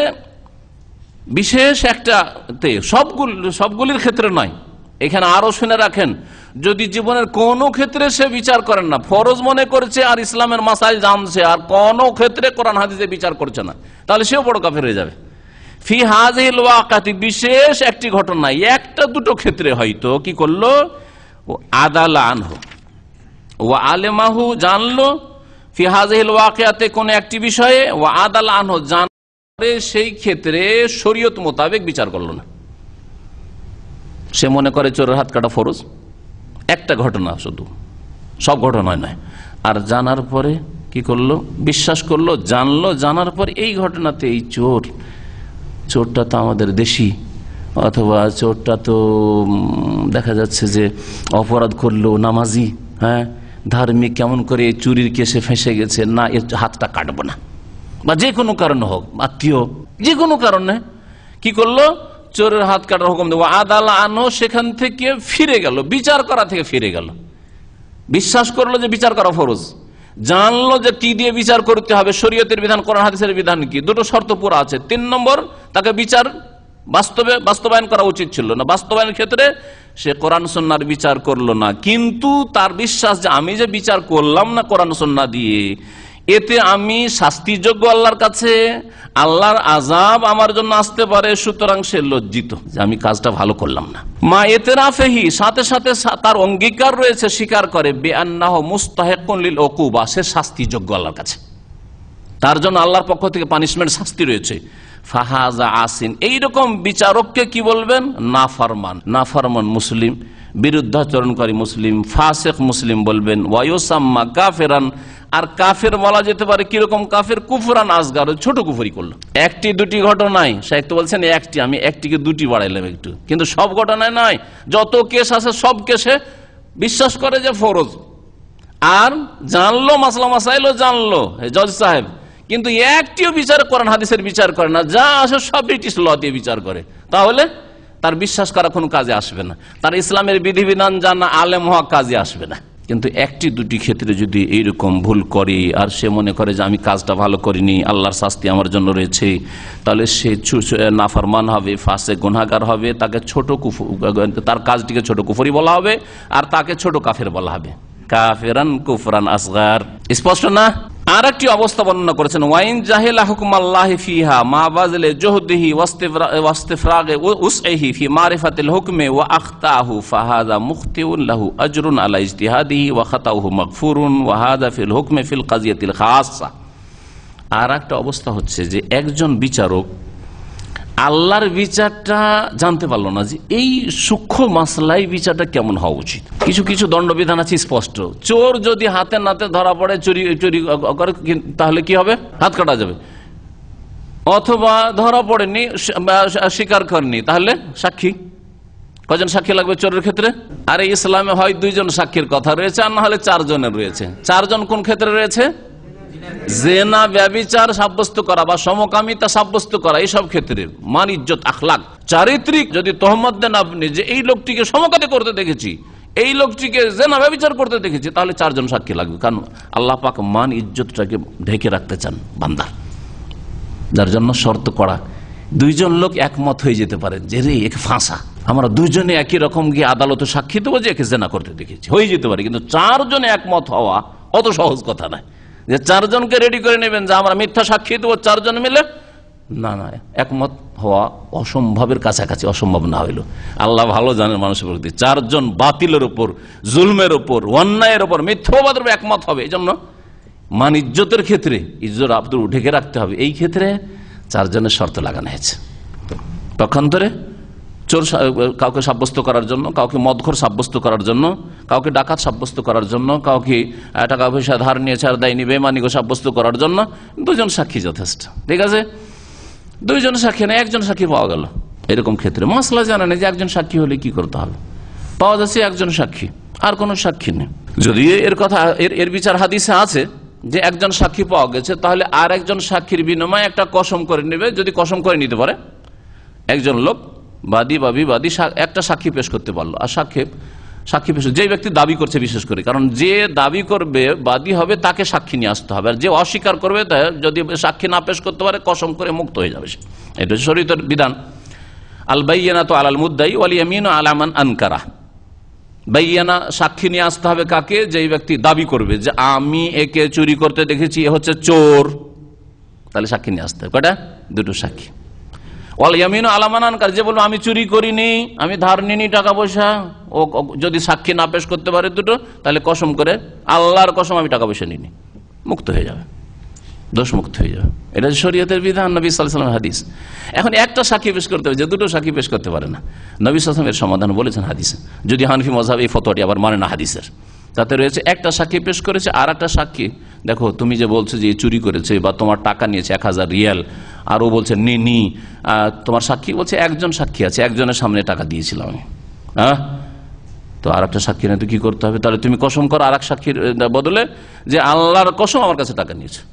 বিশেষ একটা সবগুলি সবগুলির ক্ষেত্রে নয়, এখানে আরো শুনে রাখেন, যদি জীবনের কোনো ক্ষেত্রে সে বিচার করেন না, ফরজ মনে করছে আর ইসলামের মাসাইল জানছে আর কোনো ক্ষেত্রে কোরআন হাদিসে বিচার করছে না, তাহলে সেও বড় কাফের হয়ে যাবে। ফি হাযিহিল ওয়াকাতি, বিশেষ একটি ঘটনা, একটা দুটো ক্ষেত্রে হয়তো কি করলো, আদালা আনহু ওয়া আলেমাহু, জানলো, ফি হাযিহিল ওয়াকিয়াতে কোন একটি বিষয়ে, ওয়া আদালা আনহু, জানলে সেই ক্ষেত্রে শরীয়ত মোতাবেক বিচার করলো না। সে মনে করে চোরের হাত কাটা ফরজ, একটা ঘটনা শুধু, সব ঘটনা নয়। আর জানার পরে কি করলো, বিশ্বাস করলো, জানলো, জানার পর এই ঘটনাতে এই চোর চোরটা তো আমাদের দেশি, অথবা চোরটা তো দেখা যাচ্ছে যে অপরাধ করলো, নামাজি, হ্যাঁ ধার্মিক, কেমন করে চুরির কেসে ফেঁসে গেছে, না এর হাতটা কাটবো না, বা যে কোনো কারণে হোক, আত্মীয়, যে কোনো কারণে কি করলো, চোরের হাত কাটার হুকুম দেবো। আদালা আনো, সেখান থেকে ফিরে গেল, বিচার করা থেকে ফিরে গেল। বিশ্বাস করলো যে বিচার করা ফরজ, জানলো যে কি দিয়ে বিচার করতে হবে, শরীয়তের বিধান কোরআন হাদিসের বিধান কি, দুটো শর্ত পুরো আছে। তিন নম্বর, তাকে বিচার বাস্তবে বাস্তবায়ন করা উচিত ছিল না, বাস্তবায়নের ক্ষেত্রে সে কোরআন সুন্নাহর বিচার করলো না, কিন্তু তার বিশ্বাস যে আমি যে বিচার করলাম না কোরআন সুন্নাহ দিয়ে, এতে আমি শাস্তিযোগ্য আল্লাহর কাছে, আল্লাহর আযাব আমার জন্য আসতে পারে, সুতরাং সে লজ্জিত যে আমি কাজটা ভালো করলাম না। মা এতেরাফেহি, সাথে সাথে তার অঙ্গীকার রয়েছে, স্বীকার করে, বিআন্নাহু মুস্তাহিকুন লিল উকুবা, সে শাস্তিযোগ্য আল্লাহর কাছে, তার জন্য আল্লাহর পক্ষ থেকে পানিশমেন্ট, শাস্তি রয়েছে। ফাহাজা আসিন, এইরকম বিচারককে কি বলবেন, নাফরমান, নাফরমান মুসলিম, বিরুদ্ধাচরণকারী মুসলিম, ফাসিক মুসলিম বলবেন। ওয়ায়ুসাম্মা কাফেরান, আর কাফের বলা যেতে পারে কিরকম কাফের, কুফরান আসগার, ছোট কুফরি করলো। একটি দুটি ঘটনায় শাইখ তো বলছেন একটি, আমি একটিকে দুটি বাড়াইলাম একটু, কিন্তু সব ঘটনায় নয়, যত কেস আছে সব কেসে বিশ্বাস করে যে ফরজ, আর জানলো মাসলা মাসাইলও জানলো জজ সাহেব, কিন্তু একটিও বিচার করেন হাদিসের বিচার করে না, যা আসে সব ব্রিটিশ ল দিয়ে বিচার করে, তাহলে তার বিশ্বাস করা কোনো কাজে আসবে না, তার ইসলামের বিধিবিধান জানা, আলেম হওয়া কাজে আসবে না। কিন্তু একটি দুটি ক্ষেত্রে যদি এইরকম ভুল করে আর সে মনে করে যে আমি কাজটা ভালো করিনি, আল্লাহর শাস্তি আমার জন্য রয়েছে, তাহলে সে নাফরমান হবে, ফাসিক গুনাহগার হবে, তাকে ছোট কুফর, তার কাজটিকে ছোট কুফরি বলা হবে, আর তাকে ছোট কাফের বলা হবে, কাফেরান কুফরান আসগার। স্পষ্ট না? আর একটি অবস্থা বর্ণনা করেছেন, ওয়াইন জাহিলা হুকমাল্লাহি ফিহা মা বাযলি জুহদিহি ওয়াস্তিফরাগি উসইহি ফি মারিফাতিল হুকমি ওয়া আখতাহু ফাহাযা মুখতিউন লাহু আজরুন আলা ইজতিহাদিহি ওয়া খাতাউহু মাগফুরুন ওয়া হাযা ফিল হুকমি ফিল কাজিয়াতিল খাসসা। আর একটা অবস্থা হচ্ছে যে একজন বিচারক আল্লাহর বিচারটা জানতে পারলো না, যে এই সূক্ষ্ম মাসলাই বিচারটা কেমন হওয়া উচিত। কিছু কিছু দণ্ডবিধান আছে স্পষ্ট, চোর যদি হাতে নাতে ধরা পড়ে চুরি চুরি করে তাহলে কি হবে, হাত কাটা যাবে, অথবা ধরা পড়েনি, স্বীকার করেনি, তাহলে সাক্ষী কজন সাক্ষী লাগবে চোরের ক্ষেত্রে? আরে ইসলামে হয় দুইজন সাক্ষীর কথা রয়েছে, আর না হলে চারজনের রয়েছে। চারজন কোন ক্ষেত্রে রয়েছে? জেনা, ব্যভিচার সাব্যস্ত করা বা সমকামিতা সাব্যস্ত করা, এইসব ক্ষেত্রে। মান, ইজ্জত, আখলাক, চারিত্রিক যদি তহমত দেন আপনি যে এই লোকটিকে সমকামী করতে দেখেছি, এই লোকটিকে জেনা ব্যভিচার করতে দেখেছি, তাহলে চারজন সাক্ষী লাগবে। কারণ আল্লাহ পাক মান ইজ্জতটাকে ঢেকে রাখতে চান বান্দার, যার জন্য শর্ত করা। দুইজন লোক একমত হয়ে যেতে পারে যে রে একে ফাঁসা, আমরা দুইজনে একই রকম গিয়ে আদালতে সাক্ষী দেবো যে একে জেনা করতে দেখেছি, হয়ে যেতে পারে। কিন্তু চারজনে একমত হওয়া অত সহজ কথা নয় যে চারজনকে রেডি করে নেবেন যে আমরা মিথ্যা সাক্ষী দেবো চারজন মিলে। না না, একমত হওয়া অসম্ভবের কাছাকাছি, অসম্ভব না হইল। আল্লাহ ভালো জানেন মানুষের প্রতি। চারজন বাতিলের ওপর, জুলমের ওপর, অন্যায়ের ওপর, মিথ্যাবাদের উপর একমত হবে। এই জন্য মান ইজ্জতের ক্ষেত্রে ইজ্জত আব্দুল ঢেকে রাখতে হবে। এই ক্ষেত্রে চারজনের শর্ত লাগানো হয়েছে। পক্ষান্তরে চোর কাউকে সাব্যস্ত করার জন্য, কাউকে মদখোর সাব্যস্ত করার জন্য, কাউকে ডাকাত সাব্যস্ত করার জন্য, কাউকে টাকা পয়সা ধার নিয়েছে আর দেয়নি বেমানিকে সাব্যস্ত করার জন্য দুজন সাক্ষী যথেষ্ট। ঠিক আছে, দুইজন সাক্ষী না, একজন সাক্ষী পাওয়া গেল। এরকম ক্ষেত্রে মাসলা জানা নেই যে একজন সাক্ষী হলে কি করতে হবে। পাওয়া যাচ্ছে একজন সাক্ষী, আর কোনো সাক্ষী নেই। যদি এর কথা এর এর বিচার হাদিসে আছে যে একজন সাক্ষী পাওয়া গেছে, তাহলে আর একজন সাক্ষীর বিনিময়ে একটা কসম করে নেবে। যদি কসম করে নিতে পারে, একজন লোক বাদী বা বিবাদী একটা সাক্ষী পেশ করতে পারলো, আর সাক্ষী সাক্ষী পেশ যে ব্যক্তি দাবি করছে, বিশেষ করে কারণ যে দাবি করবে বাদী হবে তাকে সাক্ষী নিয়ে আসতে হবে, আর যে অস্বীকার করবে যদি সাক্ষী না পেশ করতে পারে কসম করে মুক্ত হয়ে যাবে। এটা হচ্ছে শরীয়তের বিধান। আল বাইয়িনাতু আলাল মুদ্দাই ওয়াল ইয়ামিনু আলা মান আনকারা। বাইয়ানা, সাক্ষী নিয়ে আসতে হবে কাকে? যেই ব্যক্তি দাবি করবে যে আমি একে চুরি করতে দেখেছি, এ হচ্ছে চোর, তাহলে সাক্ষী নিয়ে আসতে হবে। কয়টা? দুটো সাক্ষী। ওয়াল ইয়ামিনু আলা মান আনকার, যে বলবো আমি চুরি করিনি, আমি ধার নিনি টাকা পয়সা, ও যদি সাক্ষী না পেশ করতে পারে দুটো, তাহলে কসম করে আল্লাহর কসম আমি টাকা পয়সা নিনি, মুক্ত হয়ে যাবে, দোষ মুক্ত হয়ে যাবে। এটা শরীয়তের বিধান, নবী সাল্লাল্লাহু আলাইহি ওয়াসাল্লামের হাদিস। এখন একটা সাক্ষী পেশ করতে হবে, যে দুটো সাক্ষী পেশ করতে পারে না। নবী সাল্লাল্লাহু আলাইহি ওয়াসাল্লাম এর সমাধান বলেছেন হাদিসে। যদি হানফি মাযহাব এই ফতোয়াটি আবার মানে না হাদিসের, তাতে রয়েছে একটা সাক্ষী পেশ করেছে, আর একটা সাক্ষী দেখো তুমি যে বলছো যে চুরি করেছে বা তোমার টাকা নিয়েছে এক হাজার রিয়াল, আর ও বলছে নি নি তোমার সাক্ষী বলছে একজন সাক্ষী আছে, একজনের সামনে টাকা দিয়েছিলাম আমি। হ্যাঁ, তো আর একটা সাক্ষী না তো কি করতে হবে? তাহলে তুমি কসম করো আর এক সাক্ষীর বদলে যে আল্লাহর কসম আমার কাছে টাকা নিয়েছে,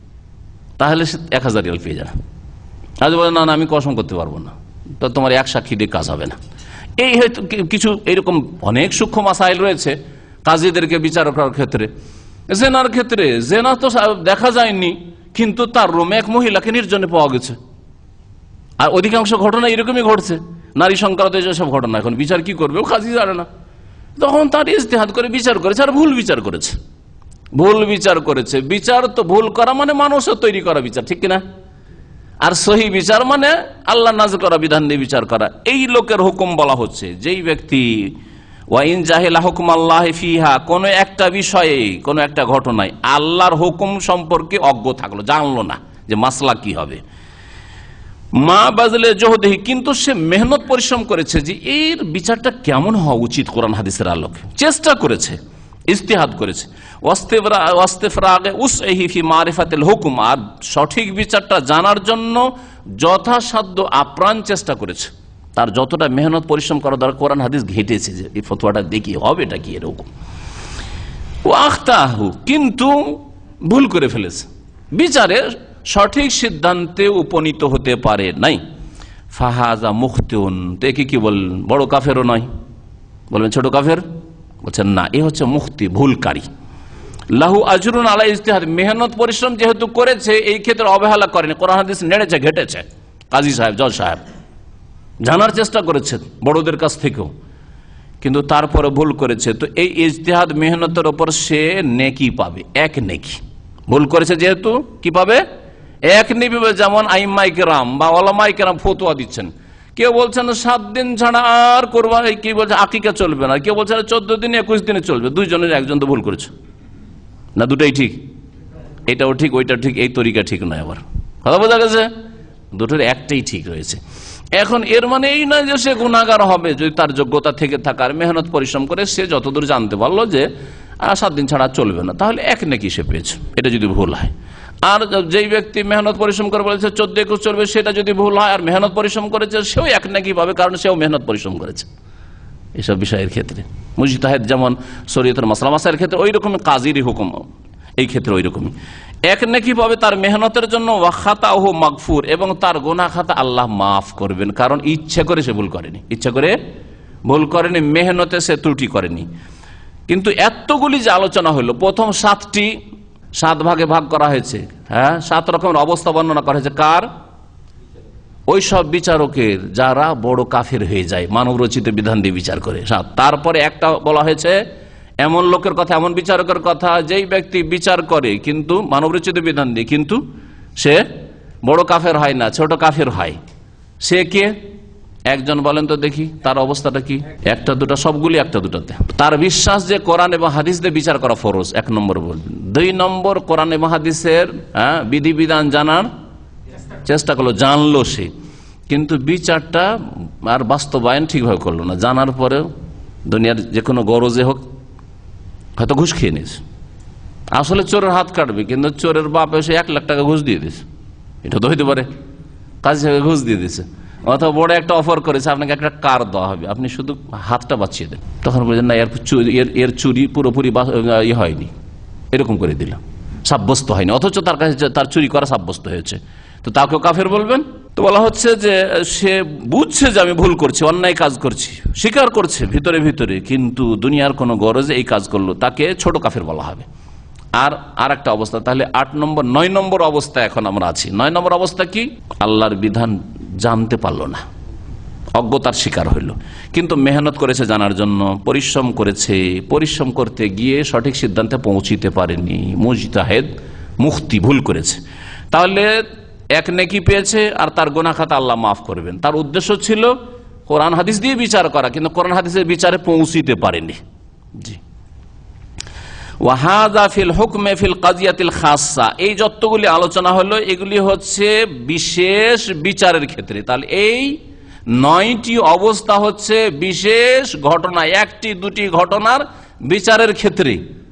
তাহলে সে এক হাজার রিয়াল পেয়ে যাবে। আজ বলে না না আমি কসম করতে পারবো না, তো তোমার এক সাক্ষী দিয়ে কাজ হবে না। এই হয়তো কিছু এইরকম অনেক সূক্ষ্ম মাসাইল রয়েছে কাজীদেরকে বিচার করার ক্ষেত্রে। জেনার ক্ষেত্রে জেনা তো দেখা যায়নি, কিন্তু তার রুমে এক মহিলাকে নির্জনে পাওয়া গেছে, আর অধিকাংশ ঘটনা এরকমই ঘটছে, নারী সংক্রান্ত যেসব ঘটনা। এখন বিচার কি করবে? ও কাজী জানে না, তখন তার ইজতিহাদ করে বিচার করেছে, আর ভুল বিচার করেছে, ভুল বিচার করেছে। বিচার তো ভুল করা মানে মানুষের তৈরি করা বিচার, ঠিক কিনা? আর সহি বিচার মানে আল্লাহ নাযিল করা বিধান দিয়ে বিচার করা। এই লোকের হুকুম বলা হচ্ছে, যেই ব্যক্তি ওয়াইন জাহিলা হুকুম আল্লাহ ফিহা, কোন একটা বিষয়ে, কোন একটা ঘটনায় আল্লাহর হুকুম সম্পর্কে অজ্ঞ থাকলো, জানলো না যে মাসলা কি হবে, মা বাজলে জহদেহি, কিন্তু সে মেহনত পরিশ্রম করেছে যে এর বিচারটা কেমন হওয়া উচিত কোরআন হাদিসের আলোকে, চেষ্টা করেছে, ইজতিহাদ করেছে। হুকুম, আর সঠিক বিচারটা জানার জন্য যথাসাধ্য আপ্রাণ চেষ্টা করেছে, তার যতটা মেহনত পরিশ্রম করা দরকার কোরআন হাদিস ঘেটেছে যে এই ফতোয়াটা দেখি হবে এটা কি এরকম। ও আখতাহু, কিন্তু ভুল করে ফেলেছে, বিচারে সঠিক সিদ্ধান্তে উপনীত হতে পারে নাই। ফাহাজা মুখতিউন, তো একে কি বললেন? বড় কাফেরও নয়, বলবেন ছোট কাফের? বলছেন না, এ হচ্ছে মুখতি, ভুলকারী। লাহু আজরুন আলা ইজতিহাদ, মেহনত পরিশ্রম যেহেতু করেছে এই ক্ষেত্রে অবহেলা করেনি, কোরআন হাদিস নেড়েছে ঘেটেছে। কাজী সাহেব, জজ সাহেব জানার চেষ্টা করেছে বড়দের কাছ থেকেও, কিন্তু তারপরে ভুল করেছে, তো এই ইজতিহাদ মেহনতের উপর সে নেকি পাবে, এক নেকি। ভুল করেছে যেহেতু কি পাবে? এক নেকি। যেমন আইম্মাই কেরাম বা ওলামাই কেরাম ফতোয়া দিচ্ছেন, কেউ বলছেন সাত দিন ছাড়া আর কোরবানি, কেউ বলছে আকিকা চলবে না, কেউ বলছে চোদ্দ দিন একুশ দিনে চলবে। দুইজনের একজন তো ভুল করেছে না, দুটাই ঠিক, এটাও ঠিক ওইটা ঠিক, এই তরিকা ঠিক নয়। আবার কথা বোঝা গেছে? দুটোর একটাই ঠিক রয়েছে। এখন এর মানে এই নয় যে সে গুনাহগার হবে, যদি তার যোগ্যতা থেকে থাকার মেহনত পরিশ্রম করে সে যতদূর জানতে পারলো যে সাত দিন ছাড়া চলবে না, তাহলে এক নাকি সে পেয়েছে, এটা যদি ভুল হয়। আর যেই ব্যক্তি মেহনত পরিশ্রম করে বলেছে চোদ্দ একুশ চলবে, সেটা যদি ভুল হয় আর মেহনত পরিশ্রম করেছে, সেও এক নাকি পাবে, কারণ সেও মেহনত পরিশ্রম করেছে। এসব বিষয়ের ক্ষেত্রে। মুজতাহিদ যেমন শরীয়তের মাসলা মাসাইলের ক্ষেত্রে ওই রকম, কাজীরই হুকুম এই ক্ষেত্রে ওই রকমই। এক নেকি পাবে তার মেহনতের জন্য, ওয়া খাতাহু মাগফুর, এবং তার গুনাহ খাতা আল্লাহ মাফ করবেন, কারণ ইচ্ছা করে সে ভুল করেনি, ইচ্ছা করে ভুল করেনি, মেহনতে সে ত্রুটি করেনি। কিন্তু এতগুলি যে আলোচনা হলো, প্রথম সাতটি সাত ভাগে ভাগ করা হয়েছে, হ্যাঁ, সাত রকমের অবস্থা বর্ণনা করা হয়েছে। কার? ওই সব বিচারকের যারা বড় কাফের হয়ে যায় মানব রচিত বিধান দিয়ে বিচার করে। সাত। তারপরে একটা বলা হয়েছে এমন লোকের কথা, এমন বিচারকের কথা, যেই ব্যক্তি বিচার করে কিন্তু মানব রচিত বিধান দিয়ে, কিন্তু সে বড় কাফের হয় না, ছোট কাফের হয়। সে কে? একজন বলেন তো দেখি, তার অবস্থাটা কি? একটা দুটা, সবগুলি একটা দুটাতে। তার বিশ্বাস যে কোরআন এবং হাদিস দিয়ে বিচার করা ফরজ, এক নম্বর বলবেন। দুই নম্বর, কোরআন এবং হাদিসের হ্যাঁ বিধিবিধান জানার চেষ্টা করলো, জানলো সে, কিন্তু বিচারটা আর বাস্তবায়ন ঠিকভাবে করলো না। জানার পরেও দুনিয়ার যে কোনো গরজে হোক, হয়তো ঘুষ খেয়ে নিয়েছে, আসলে চোরের হাত কাটবে, কিন্তু চোরের বাপ এসে এক লাখ টাকা ঘুষ দিয়ে দিয়েছে, এটা তো হইতে পারে, কাজী সাহেব ঘুষ দিয়ে দিয়েছে, অথবা বড় একটা অফার করেছে আপনাকে একটা কার দেওয়া হবে, আপনি শুধু হাতটা বাঁচিয়ে দেন, তখন বলছেন না এর এর চুরি পুরোপুরি ইয়ে হয়নি, এরকম করে দিলাম, সাব্যস্ত হয়নি, অথচ তার কাছে তার চুরি করা সাব্যস্ত হয়েছে, তো তাকেও কাফের বলবেন? তো বলা হচ্ছে যে সে বুঝছে যে আমি ভুল করছি, অন্যায় কাজ করছি, স্বীকার করছে ভিতরে ভিতরে, কিন্তু দুনিয়ার কোনো গরজে এই কাজ করলো, তাকে ছোট কাফের বলা হবে। আর আর একটা অবস্থা, তাহলে আট নম্বর, নয় নম্বর অবস্থা এখন আমরা আছি। নয় নম্বর অবস্থা কি? আল্লাহর বিধান জানতে পারলো না, অজ্ঞতার শিকার হইল, কিন্তু মেহনত করেছে জানার জন্য, পরিশ্রম করেছে, পরিশ্রম করতে গিয়ে সঠিক সিদ্ধান্তে পৌঁছিতে পারেনি, মুজতাহিদ মুখতি ভুল করেছে, তাহলে এক নেকি পেয়েছে আর তার গুনাহ খাতা আল্লাহ মাফ করবেন। তার উদ্দেশ্য ছিল কোরআন হাদিস দিয়ে বিচার করা, কিন্তু কোরআন হাদিসের বিচারে পৌঁছিতে পারেনি। জি। ওয়াহাদা ফিল হুকমে ফিল কাজিয়াতিল খাসসা, এই যতগুলি আলোচনা হলো এগুলি হচ্ছে বিশেষ বিচারের ক্ষেত্রে। তাহলে এই নয়টি অবস্থা হচ্ছে বিশেষ ঘটনা, একটি দুটি ঘটনার বিচারের ক্ষেত্রে,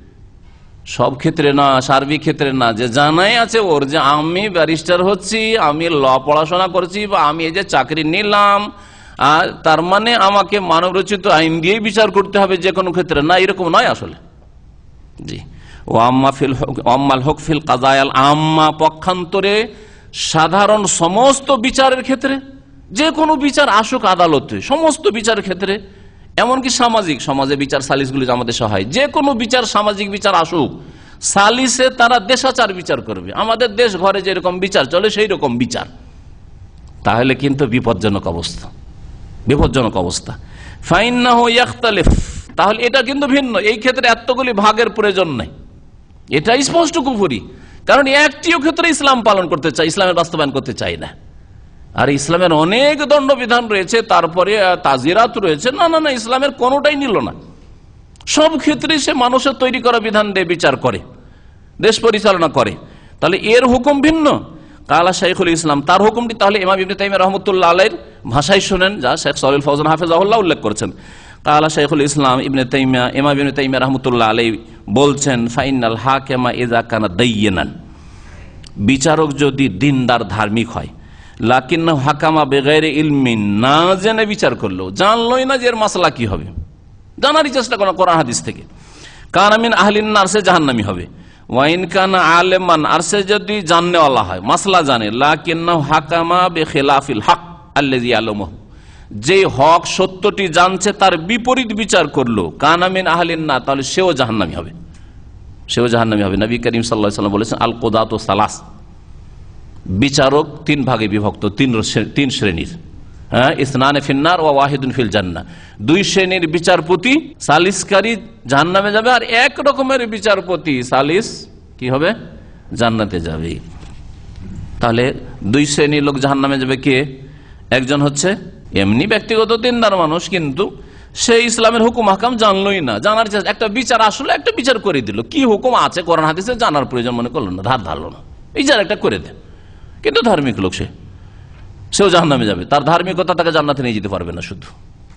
সব ক্ষেত্রে না, সার্বিক ক্ষেত্রে না। যে জানাই আছে ওর যে আমি ব্যারিস্টার হচ্ছি, আমি ল পড়াশোনা করছি, বা আমি এই যে চাকরি নিলাম, আর তার মানে আমাকে মানব রচিত আইন দিয়েই বিচার করতে হবে যে কোনো ক্ষেত্রে, না, এরকম নয় আসলে। জি। ও আম্মা ফিল আম্মাল হক ফিল কাজায়াল আম্মা, পক্ষান্তরে সাধারণ সমস্ত বিচারের ক্ষেত্রে, যে কোনো বিচার আসুক আদালতে, সমস্ত বিচারের ক্ষেত্রে, এমনকি সামাজিক, সমাজে বিচার সালিসগুলি আমাদের সহায়, যে কোনো বিচার, সামাজিক বিচার আসুক, সালিসে তারা দেশাচার বিচার করবে, আমাদের দেশ ঘরে যেরকম বিচার চলে সেই রকম বিচার, তাহলে কিন্তু বিপজ্জনক অবস্থা, বিপজ্জনক অবস্থা। ফাইন্নাহু ইয়াখতালিফ, তাহলে এটা কিন্তু ভিন্ন, এই ক্ষেত্রে এতগুলি ভাগের প্রয়োজন নেই, এটা স্পষ্ট কুফরি, কারণ একটিও ক্ষেত্রে ইসলাম পালন করতে চাই, ইসলামের বাস্তবায়ন করতে চাই না। আর ইসলামের অনেক দণ্ডবিধান রয়েছে, তারপরে তাজিরাত রয়েছে, না না না, ইসলামের কোনোটাই নিল না, সব ক্ষেত্রে সে মানুষের তৈরি করা বিধান দিয়ে বিচার করে, দেশ পরিচালনা করে, তাহলে এর হুকুম ভিন্ন। কালা শাইখুল ইসলাম, তার হুকুমটি তাহলে ইমাম ইবনে তাইমিয়া রাহমাতুল্লাহ আলাইহির ভাষায় শুনেন, যা শেখ সালিল ফাওজান হাফিজাহুল্লাহ উল্লেখ করেছেন। কালা শাইখুল ইসলাম ইবনে তাইমিয়া, ইমাম ইবনে তাইমিয়া রাহমাতুল্লাহ আলাইহি বলছেন, ফাইনাল হাকিমা ইযা কানা দায়্যিনান, বিচারক যদি দিনদার ধার্মিক হয়, লাকিন হাকামা বেগাইরে ইলমিন, না জেনে বিচার করলো, জানলোই না যে এর মাসলা কি হবে, জানারই চেষ্টা করো কোরআন হাদিস থেকে, কানা মিন আহলিন নার, সে জাহান্নামী হবে। ওয়াইন কানা আলেমান, আর সে যদি জাননেওয়ালা হয়, মাসলা জানে, লাকিন্নাহু হাকামা বিখিলাফিল হক আল্লাযী ইয়ালামু, যে হক সত্যটি জানছে তার বিপরীত বিচার করলো, কানা মিন আহলিন নার, তাহলে সেও জাহান্নামী হবে, সেও জাহান্নামী হবে। নবী করিম সাল্লাল্লাহু আলাইহি ওয়াসাল্লাম বলেছেন, আল কুদাতু সালাস, বিচারক তিন ভাগে বিভক্ত, তিন তিন শ্রেণীর, হ্যাঁ, ইসনানে ফিন্নার ওয়া ওয়াহিদুন ফিল জান্নাহ, দুই শ্রেণীর বিচারপতি, সালিসকারী জাহান্নামে যাবে, আর এক রকমের বিচারপতি, সালিস কি হবে, জান্নাতে যাবে। তাহলে দুই শ্রেণীর লোক জাহান্নামে যাবে কে? একজন হচ্ছে এমনি ব্যক্তিগত দিনদার মানুষ, কিন্তু সে ইসলামের হুকুম হাকাম জানলোই না, জানার চেষ্টা, একটা বিচার আসলে একটা বিচার করে দিল, কি হুকুম আছে কোরআন হাদিসে জানার প্রয়োজন মনে করলো না, ধার ধারলো না, বিচার একটা করে দেন, কিন্তু ধার্মিক লোক সে, সেও জাহান্নামে যাবে, তার ধার্মিকতা তাকে জান্নাতে নিয়ে যেতে পারবে না। শুধু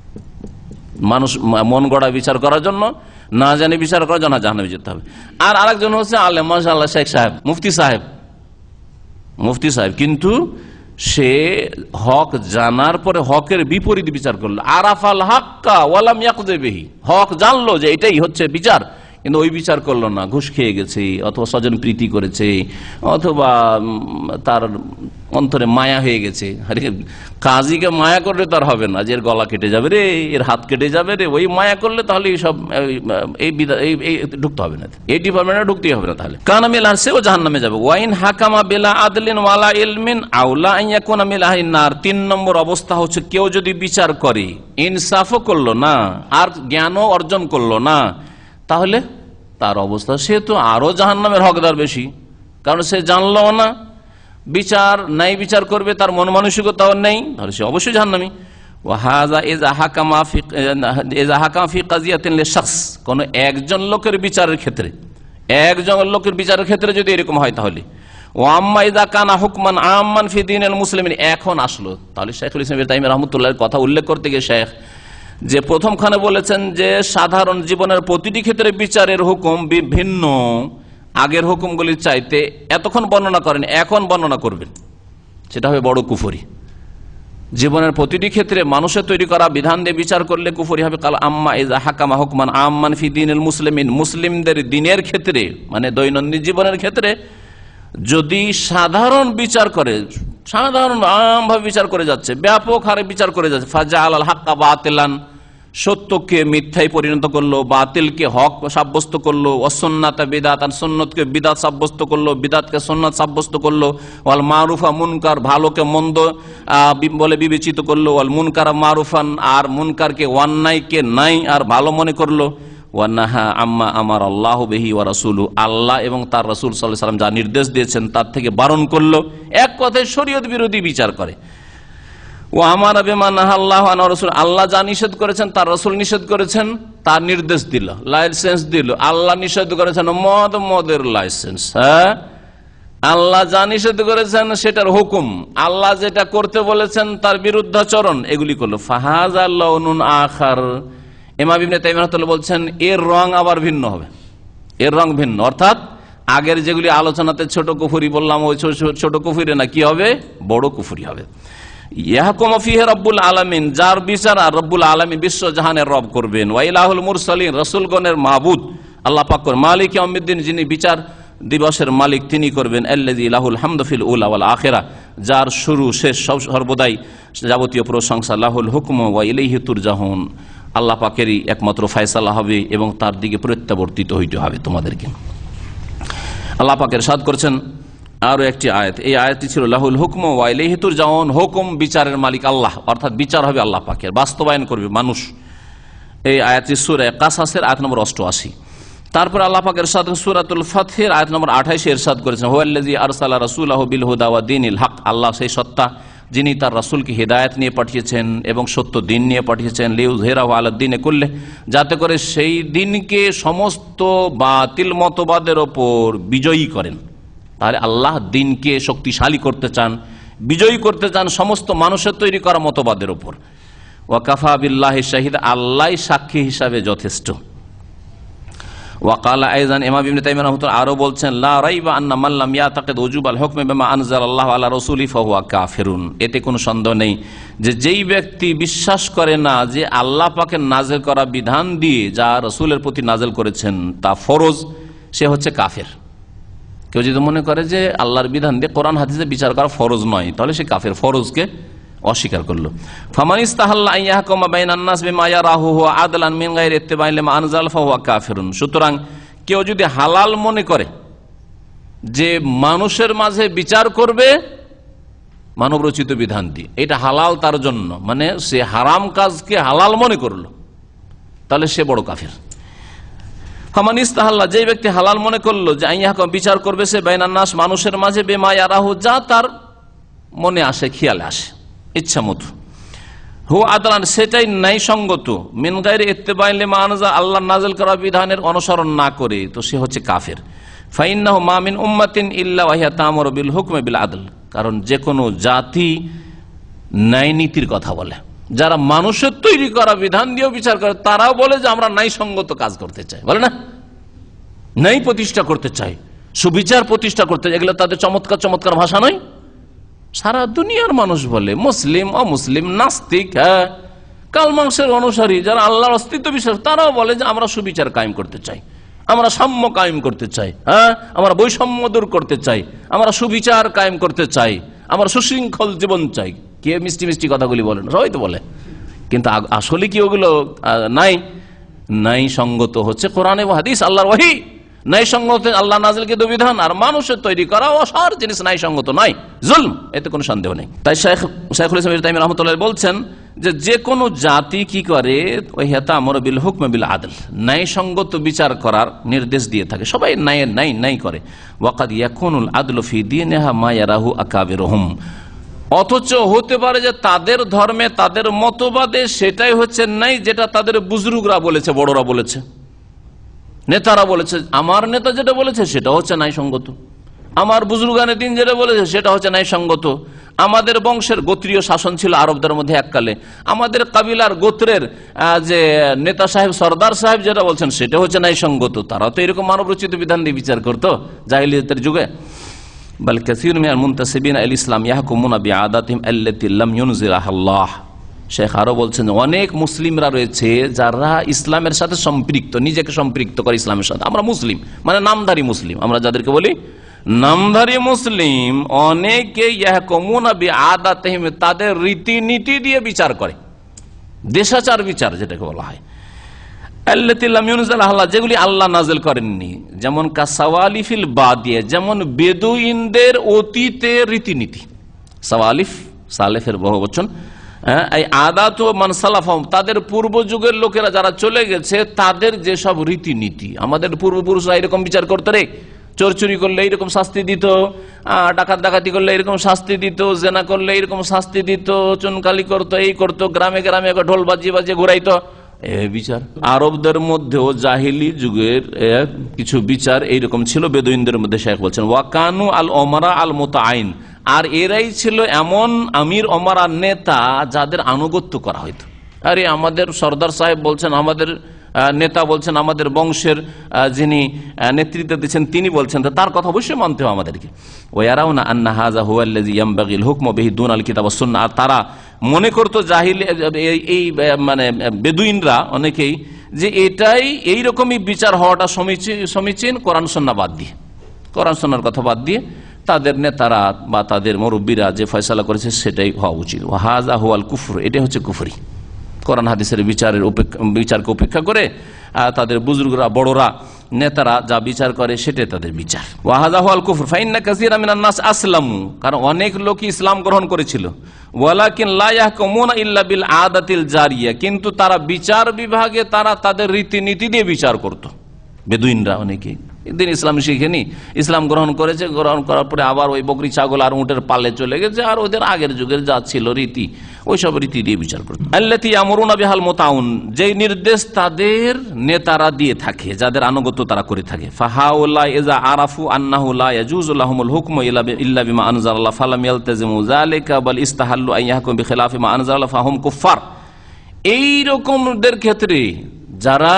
মানুষ মন গড়া বিচার করার জন্য, না জানে বিচার করার জন্য জাহান্নামে যেতে হবে। আর আরেকজন হচ্ছে আলেম, মাশাআল্লাহ, শেখ সাহেব, মুফতি সাহেব, মুফতি সাহেব, কিন্তু সে হক জানার পরে হকের বিপরীত বিচার করলো। আরাফাল হাক্কা ওয়ালাম ইয়াকযি বিহি, হক জানলো যে এটাই হচ্ছে বিচার, কিন্তু ওই বিচার করলো না, ঘুষ খেয়ে গেছে, অথবা স্বজন প্রীতি করেছে, অথবা তার অন্তরে মায়া হয়ে গেছে। আরে কাজীকে মায়া করলে তার হবে না যে এর গলা কেটে যাবে রে, এর হাত কেটে যাবে রে, ওই মায়া করলে তাহলে সব এই ঢুকতে হবে না, এই ডিপার্টমেন্টে ঢুকতেই হবে না। তাহলে কানা মিল আর সেও জাহান্নামে যাবে। ওয়াইন হাকামা বিলা আদলিন ওয়ালা ইলমিন আউলা আন ইয়াকুনা মিন আহলিন নার। তিন নম্বর অবস্থা হচ্ছে কেউ যদি বিচার করে, ইনসাফও করলো না আর জ্ঞানও অর্জন করলো না, তাহলে তার অবস্থা, সে তো আরো জাহান্নামের হকদার বেশি, কারণ সে জানলো না, বিচার নাই, বিচার করবে তার মন মানসিকতাও নেই, তাহলে সে অবশ্যই জাহান্নামী। ওয়াহাযা ইযা হাকামা ফি ইযা হাকামা ফি কাযিয়াতিন লিশখস, কোন একজন লোকের বিচারের ক্ষেত্রে, একজন লোকের বিচারের ক্ষেত্রে যদি এরকম হয়, তাহলে ওয়া আম্মা ইযা কানা হুকমান আম্মান ফি দীনিল মুসলিমিন, এখন আসলো। তাহলে শাইখুল ইসলাম ইবনে তাইমিয়া রাহমাতুল্লাহর কথা উল্লেখ করতে গিয়ে শেখ যে প্রথমখানে বলেছেন যে সাধারণ জীবনের প্রতিটি ক্ষেত্রে বিচারের হুকুম ভিন্ন আগের হুকুমগুলির চাইতে, এতক্ষণ বর্ণনা করেন, এখন বর্ণনা করবেন, সেটা হবে বড় কুফরি। জীবনের প্রতিটি ক্ষেত্রে মানুষের তৈরি করা বিধান দিয়ে বিচার করলে কুফরি হবে। কাল আম্মা ইযা হাকামা হুকমান আম্মান ফি দীনিল মুসলিমিন, মুসলিমদের দিনের ক্ষেত্রে, মানে দৈনন্দিন জীবনের ক্ষেত্রে যদি সাধারণ বিচার করে, সাধারণ আমভাবে বিচার করে যাচ্ছে, ব্যাপক হারে বিচার করে যাচ্ছে, ফাজআলাল হাক্কা বাতিলান, সত্যকে মিথ্যায় পরিণত করলো, বাতিলকে হক সাব্যস্ত করলো, অসুন্নাতা বিদাতান, সুন্নতকে বিদাত সাব্যস্ত করলো, বিদাতকে সুন্নাত সাব্যস্ত করলো, ওয়াল মারুফা মুনকার, ভালোকে মন্দ বলে বিবেচিত করলো, ওয়াল মুনকার মারুফান, আর মুনকারকে অন্যায়কে নাই আর ভালো মনে করলো, ওয়ানাহা আম্মা আমার আল্লাহ বিহি ওয়া রাসূলু, আল্লাহ এবং তার রাসূল সাল্লাল্লাহু আলাইহি ওয়াসাল্লাম যা নির্দেশ দিয়েছেন তার থেকে বারণ করলো, এক কথায় শরীয়ত বিরোধী বিচার করে। ও আমার বিমা নাহা আল্লাহু আন রাসূল, আল্লাহ যা নিষেধ করেছেন তার রাসূল নিষেধ করেছেন তার নির্দেশ দিল, লাইসেন্স দিল। আল্লাহ নিষেধ করেছেন মদ, মদের লাইসেন্স, হ্যাঁ, আল্লাহ যা নিষেধ করেছেন সেটার হুকুম, আল্লাহ যেটা করতে বলেছেন তার বিরুদ্ধাচরণ, এগুলি করলো। ফাহাযা লাউনুন আখার, ইমাম ইবনে তাইমিয়া রাহমাতুল্লাহ বলছেন এর রং আবার ভিন্ন হবে, এর রং ভিন্ন, অর্থাৎ আগের যেগুলি আলোচনাতে ছোট কুফরি বললাম, ওই ছোট কুফরি না, কি হবে, বড় কুফরি হবে। ইয়াহকুমু ফীহি রাব্বুল আলামিন, যার বিচার আর রব্বুল আলামিন বিশ্ব জাহানের রব করবেন। ওয়া ইলাহুল মুরসালিন, রাসূলগণের মাবুদ আল্লাহ পাক করবেন। মালিক ইয়াউমিদ্দিন, যিনি বিচার দিবসের মালিক তিনি করবেন। আল্লাযী লাহুল হামদু ফিল উলা ওয়াল আখিরা, যার শুরু শেষ সব সর্বদাই যাবতীয় প্রশংসা। লাহুল হুকমু ওয়া ইলাইহি তুরজাউন, আল্লাহ পাকেরই একমাত্র ফয়সালা হবে এবং তার দিকে প্রত্যাবর্তিত হইতে হবে তোমাদেরকে। আল্লাহ পাক ইরশাদ করেছেন আরো একটি আয়াত, এই আয়াতটি ছিল লাহুল হুকমু ওয়া ইলাইহি তুরজাউন, হুকুম বিচারের মালিক আল্লাহ, অর্থাৎ বিচার হবে আল্লাহ পাকের, বাস্তবায়ন করবে মানুষ। এই আয়াতটি সূরা কাসাসের আয়াত নম্বর অষ্টআশি। তারপর আল্লাহ পাক ইরশাদ সূরাতুল ফাতহের আয়াত নম্বর আঠাশ এ ইরশাদ করেছেন হুয়াল্লাযী আরসালা রাসূলাহু বিল হুদা ওয়া দীনিল হক, আল্লাহ সেই সত্তা যিনি তার রাসূলকে হিদায়াত নিয়ে পাঠিয়েছেন এবং সত্য দিন নিয়ে পাঠিয়েছেন। লিইয়ুযহিরাহু আলাদ দীনি কুল্লি, যাতে করে সেই দিনকে সমস্ত বাতিল মতবাদের ওপর বিজয়ী করেন। তাহলে আল্লাহ দিনকে শক্তিশালী করতে চান, বিজয়ী করতে চান সমস্ত মানুষের তৈরি করা মতবাদের ওপর। ওয়া কাফা বিল্লাহি শাহিদা, আল্লাহ সাক্ষী হিসাবে যথেষ্ট। ওয়াকালা আইজান, ইমাম ইবনে তাইমিয়া রাহমাতুল্লাহ আরো বলছেন লা রাইবা আন্না মান লাম ইয়াতাকিদ ওয়াজুবাল হুকমি বিমা আনজালাল্লাহু আলা রাসূলিহি ফাহুয়া কাফিরুন, এতে কোনো সন্দেহ নেই যে যেই ব্যক্তি বিশ্বাস করে না যে আল্লাহ পাকের নাযিল করা বিধান দিয়ে যা রাসূলের প্রতি নাযিল করেছেন তা ফরজ, সে হচ্ছে কাফের। কেউ যদি মনে করে যে আল্লাহর বিধান দিয়ে কোরআন হাদিসে বিচার করা ফরজ নয়, তাহলে সে কাফের, ফরজকে অস্বীকার করলো। ফামান ইস্তাহাল্লা আন ইয়াহকুমা বাইনান নাস বিমা ইয়ারাহু হুয়া আদলান মিন গায়রি ইত্তিবাইন লিমা আনজাল ফাহুয়া কাফিরুন, সুতরাং কেউ যদি হালাল মনে করে যে মানুষের মাঝে বিচার করবে মানব রচিত বিধান দিয়ে, এটা হালাল তার জন্য, মানে সে হারাম কাজকে হালাল মনে করলো, তাহলে সে বড় কাফের। ফামান ইস্তাহাল্লা, যে ব্যক্তি হালাল মনে করলো যে আন ইয়াহকুমা বিচার করবে সে বাইনান নাস মানুষের মাঝে বিমা ইয়ারাহু, যা তার মনে আসে, খেয়ালে আসে, ইচ্ছা মতো, হু আদলান সেটাই ন্যায় সঙ্গত, মিন গায়রি ইত্তিবাইন লিমা আনজাল, আল্লাহ নাযিল করা বিধানের অনুসরণ না করে, তো সে হচ্ছে কাফের। ফাইন্নাহু মা মিন উম্মাতিন ইল্লা ওয়া হিয়া তা'মুরু বিল হুকমি বিল আদল, কারণ যে কোনো জাতি ন্যায় নীতির কথা বলে, যারা মানুষের তৈরি করা বিধান দিয়েও বিচার করে তারাও বলে যে আমরা ন্যায় সঙ্গত কাজ করতে চাই, বলে না, ন্যায় প্রতিষ্ঠা করতে চাই, সুবিচার প্রতিষ্ঠা করতে চাই। এগুলো তাদের চমৎকার চমৎকার ভাষা নয়, সারা দুনিয়ার মানুষ বলে, মুসলিম অমুসলিম নাস্তিক, হ্যাঁ কাল মাংসের অনুসারী যারা আল্লাহর অস্তিত্ব বিশ্বাস, তারাও বলে যে আমরা সুবিচার কায়েম করতে চাই, আমরা সাম্য কায়েম করতে চাই, হ্যাঁ আমরা বৈষম্য দূর করতে চাই, আমরা সুবিচার কায়েম করতে চাই, আমরা সুশৃঙ্খল জীবন চাই। কে মিষ্টি মিষ্টি কথাগুলি বলে না, সবাই তো বলে, কিন্তু আসলে কি ওগুলো নাই নাই সঙ্গত হচ্ছে কোরআন এবং হাদিস, আল্লাহর ওহী নাই সঙ্গত আল্লাহ নাযিলকৃত বিধান, আর মানুষের তৈরি করা অসার জিনিস নাই সঙ্গত নাই, জুলম, এতে কোনো সন্দেহ নেই। তাই শেখ শাইখুল ইসলাম ইবনে তাইমিয়া রাহমাতুল্লাহ বলছেন যে যে কোনো জাতি কি করে, ওই ইয়াতামুরু বিল হুকমি বিল আদল, ন্যায় সঙ্গত বিচার করার নির্দেশ দিয়ে থাকে, সবাই ন্যায় নাই নাই করে। ওয়াকাদ ইয়াকুনুল আদলু ফি দীনিহা মা ইয়ারাহু আকাবিরুহুম, অথচ হতে পারে যে তাদের ধর্মে তাদের মতবাদে সেটাই হচ্ছে নাই যেটা তাদের বুজুর্গরা বলেছে, বড়রা বলেছে, নেতারা বলেছে। আমার নেতা যেটা বলেছে সেটা হচ্ছে ন্যায়সঙ্গত, আমার বুজুর্গানে দিন যেটা বলেছে সেটা হচ্ছে ন্যায়সঙ্গত। আমাদের বংশের গোত্রীয় শাসন ছিল আরবদের মধ্যে এককালে, আমাদের কাবিলার গোত্রের যে নেতা সাহেব সর্দার সাহেব যেটা বলছেন সেটা হচ্ছে ন্যায়সঙ্গত। তারা তো এরকম মানব রচিত বিধান দিয়ে বিচার করতো জাহিলিয়াতের যুগে। বল কাসীর মিনাল মুনতাসিবিনা ইল ইসলাম ইয়াহকুমুনা বিআদাতিহিম আল্লাতী লাম ইউনজিলাহা আল্লাহ। শেখ আরো বলছেন অনেক মুসলিমরা রয়েছে যারা ইসলামের সাথে সম্পৃক্ত, নিজেকে সম্পৃক্ত করে ইসলামের সাথে। আমরা মুসলিম মানে নামধারী মুসলিম, আমরা যাদেরকে বলি নামধারী মুসলিম, অনেকে ইয়াহকুমুনা বিআদাতিহিম, তাদের রীতিনীতি দিয়ে বিচার করে, দেশাচার বিচার যেটাকে বলা হয়, আল্লাতী লাম ইউনজিলাহা আল্লাহ, যেগুলি আল্লাহ নাযিল করেননি। যেমন কাসাওয়ালিফিল বাদিয়া, যেমন বেদুইনদের অতীতের রীতিনীতি। সাওয়ালিফ সালেফের বহুবচন, এই আদাত ও মানসালাফাম, তাদের পূর্ব যুগের লোকেরা যারা চলে গেছে তাদের যেসব রীতিনীতি। আমাদের পূর্বপুরুষরা এরকম বিচার করতে রে, চোর চুরি করলে এইরকম শাস্তি দিত, ডাকাত ডাকাতি করলে এরকম শাস্তি দিত, জেনা করলে এরকম শাস্তি দিত, চুনকালি করতো, এই করতো, গ্রামে গ্রামে ঢোল বাজিয়ে বাজিয়ে ঘুরাইতো, এই বিচার। আরবদের মধ্যেও জাহিলি যুগের কিছু বিচার এইরকম ছিল বেদুইনদের মধ্যে। শেখ বলছেন ওয়াকানু আল ওমারা আল মুতাআইন, আর এরাই ছিল এমন আমির ওমারা নেতা যাদের আনুগত্য করা হইতো। আরে আমাদের সর্দার সাহেব বলছেন, আমাদের নেতা বলছেন, আমাদের বংশের যিনি নেতৃত্ব দিচ্ছেন তিনি বলছেন, তার কথা অবশ্যই মানতে হবে আমাদেরকে। ওয়ারাউনা আন্না হাযা হুয়া আল্লাযী ইয়ানবাগিল হুকমু বিহি দুনা আল কিতাব ওয়াস সুন্নাহ, আর তারা মনে করতো জাহিল এই মানে বেদুইনরা অনেকেই যে এটাই এইরকমই বিচার হওয়াটা সমীচীন সমীচীন কোরআন সুন্নাহ বাদ দিয়ে, কোরআন সুন্নাহর কথা বাদ দিয়ে তাদের নেতারা বা তাদের মুরব্বীরা যে ফয়সালা করেছে সেটাই হওয়া উচিত। ওয়া হাযা হুয়াল কুফর, এটা হচ্ছে কুফরি। কোরআন হাদিসের বিচারের বিচারকে উপেক্ষা করে তাদের বুজুর্গরা বড়রা নেতারা যা বিচার করে সেটাই তাদের বিচার। ওয়া হাযা হুয়াল কুফর ফাইন্না কাসীরাম মিনান নাস আসলামু, কারণ অনেক লোক ইসলাম গ্রহণ করেছিল। ওয়ালাকিন লা ইয়াহকুমুনা ইল্লা বিল আদাতিল জারিয়া, কিন্তু তারা বিচার বিভাগে তারা তাদের রীতিনীতি দিয়ে বিচার করত। বেদুইনরা অনেকেই দিন ইসলাম শিখেনি, ইসলাম গ্রহণ করেছে, গ্রহণ করার পরে আবার ওই বকরি ছাগল আর উটের পালে চলে গেছে, আর ওদের আগের যুগের যা ছিল রীতি ওইসব রীতি দিয়ে বিচার করত। আল্লাতী ইয়ামুরুনা বিহাল মুতাউন, যেই নির্দেশ তাদের নেতারা দিয়ে থাকে, যাদের আনুগত্য তারা করে থাকে। ফাহাউলা ইযা আরাফু আন্নাহু লা ইয়াজুজু লাহুমুল হুকমু ইল্লা বিমা আনজালাল্লাহ ফালাম ইয়ালতাজিমু যালিকা বাল ইস্তাহাল্লু আন ইয়াহকুমু বিখিলাফি মা আনজালাল্লাহ ফাহুম কুফার। এই রকমদের ক্ষেত্রে যারা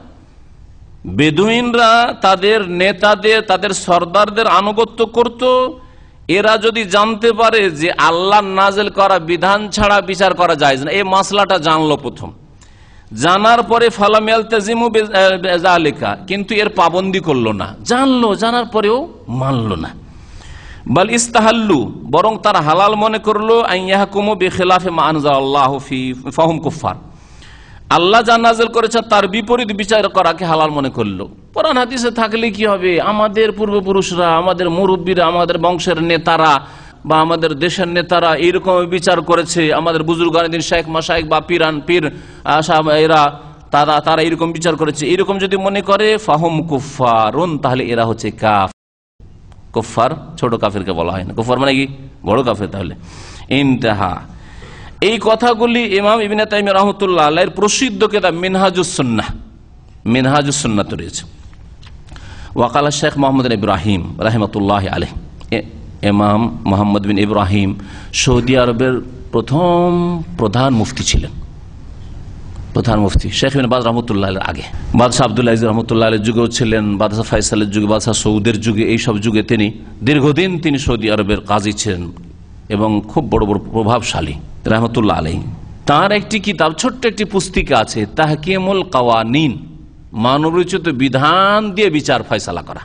বেদুইনরা তাদের নেতাদের তাদের সর্দারদের আনুগত্য করত, এরা যদি জানতে পারে যে আল্লাহ নাযিল করা বিধান ছাড়া বিচার করা যায় না, এই মাসলাটা জানলো প্রথম, জানার পরে ফালাম ইয়ালতাজিমু বিযালিকা, কিন্তু এর পাবন্দি করলো না, জানলো জানার পরেও মানলো না। বাল ইস্তাহাল্লু, বরং তারা হালাল মনে করলো আন ইয়াহকুমু বিখিলাফি মা আনজালাল্লাহু ফি ফাহুম কুফার, আল্লাহ যা নাযিল করেছে তার বিপরীত বিচার করাকে হালাল মনে করলো। কোরআন হাদিসে থাকলে কি হবে, আমাদের পূর্বপুরুষরা, আমাদের মুরব্বীরা, আমাদের বংশের নেতারা বা আমাদের দেশের নেতারা এইরকম বিচার করেছে, আমাদের বুজুর্গানের শেখ মাশায়েখ বা পীরান পীর এরা তারা তারা এরকম বিচার করেছে, এরকম যদি মনে করে ফাহুম কুফারুন, তাহলে এরা হচ্ছে কাফের। কুফার ছোট কাফেরকে বলা হয় না, কুফার মানে কি বড় কাফের। তাহলে ইনতাহা। এই কথাগুলি ইমাম ইবনে তাইমিয়া রাহমাতুল্লাহ আলাইহির প্রসিদ্ধ কিতাব মিনহাজুস সুন্নাহ, মিনহাজুস সুন্নাহ রয়েছে। ওয়াকালা শেখ মোহাম্মদ বিন ইব্রাহিম রাহমাতুল্লাহি আলাইহি, ইমাম মোহাম্মদ বিন ইব্রাহিম সৌদি আরবের প্রথম প্রধান মুফতি ছিলেন, প্রধান মুফতি শেখ ইবনে বাজ রাহমাতুল্লাহ আলাইহির আগে। বাদশাহ আব্দুল আজিজ রাহমাতুল্লাহ আলাইহির যুগেও ছিলেন, বাদশাহ ফয়সালের যুগে, বাদশাহ সৌদের যুগে, এই সব যুগে তিনি দীর্ঘদিন তিনি সৌদি আরবের কাজী ছিলেন, এবং খুব বড় বড় প্রভাবশালী রহমতুল্লাহ আলাইহি। তার একটি কিতাব, ছোট্ট একটি পুস্তিকা আছে, তাহকিমুল কাওয়ানিন, মানবরচিত বিধান দিয়ে বিচার ফয়সালা করা।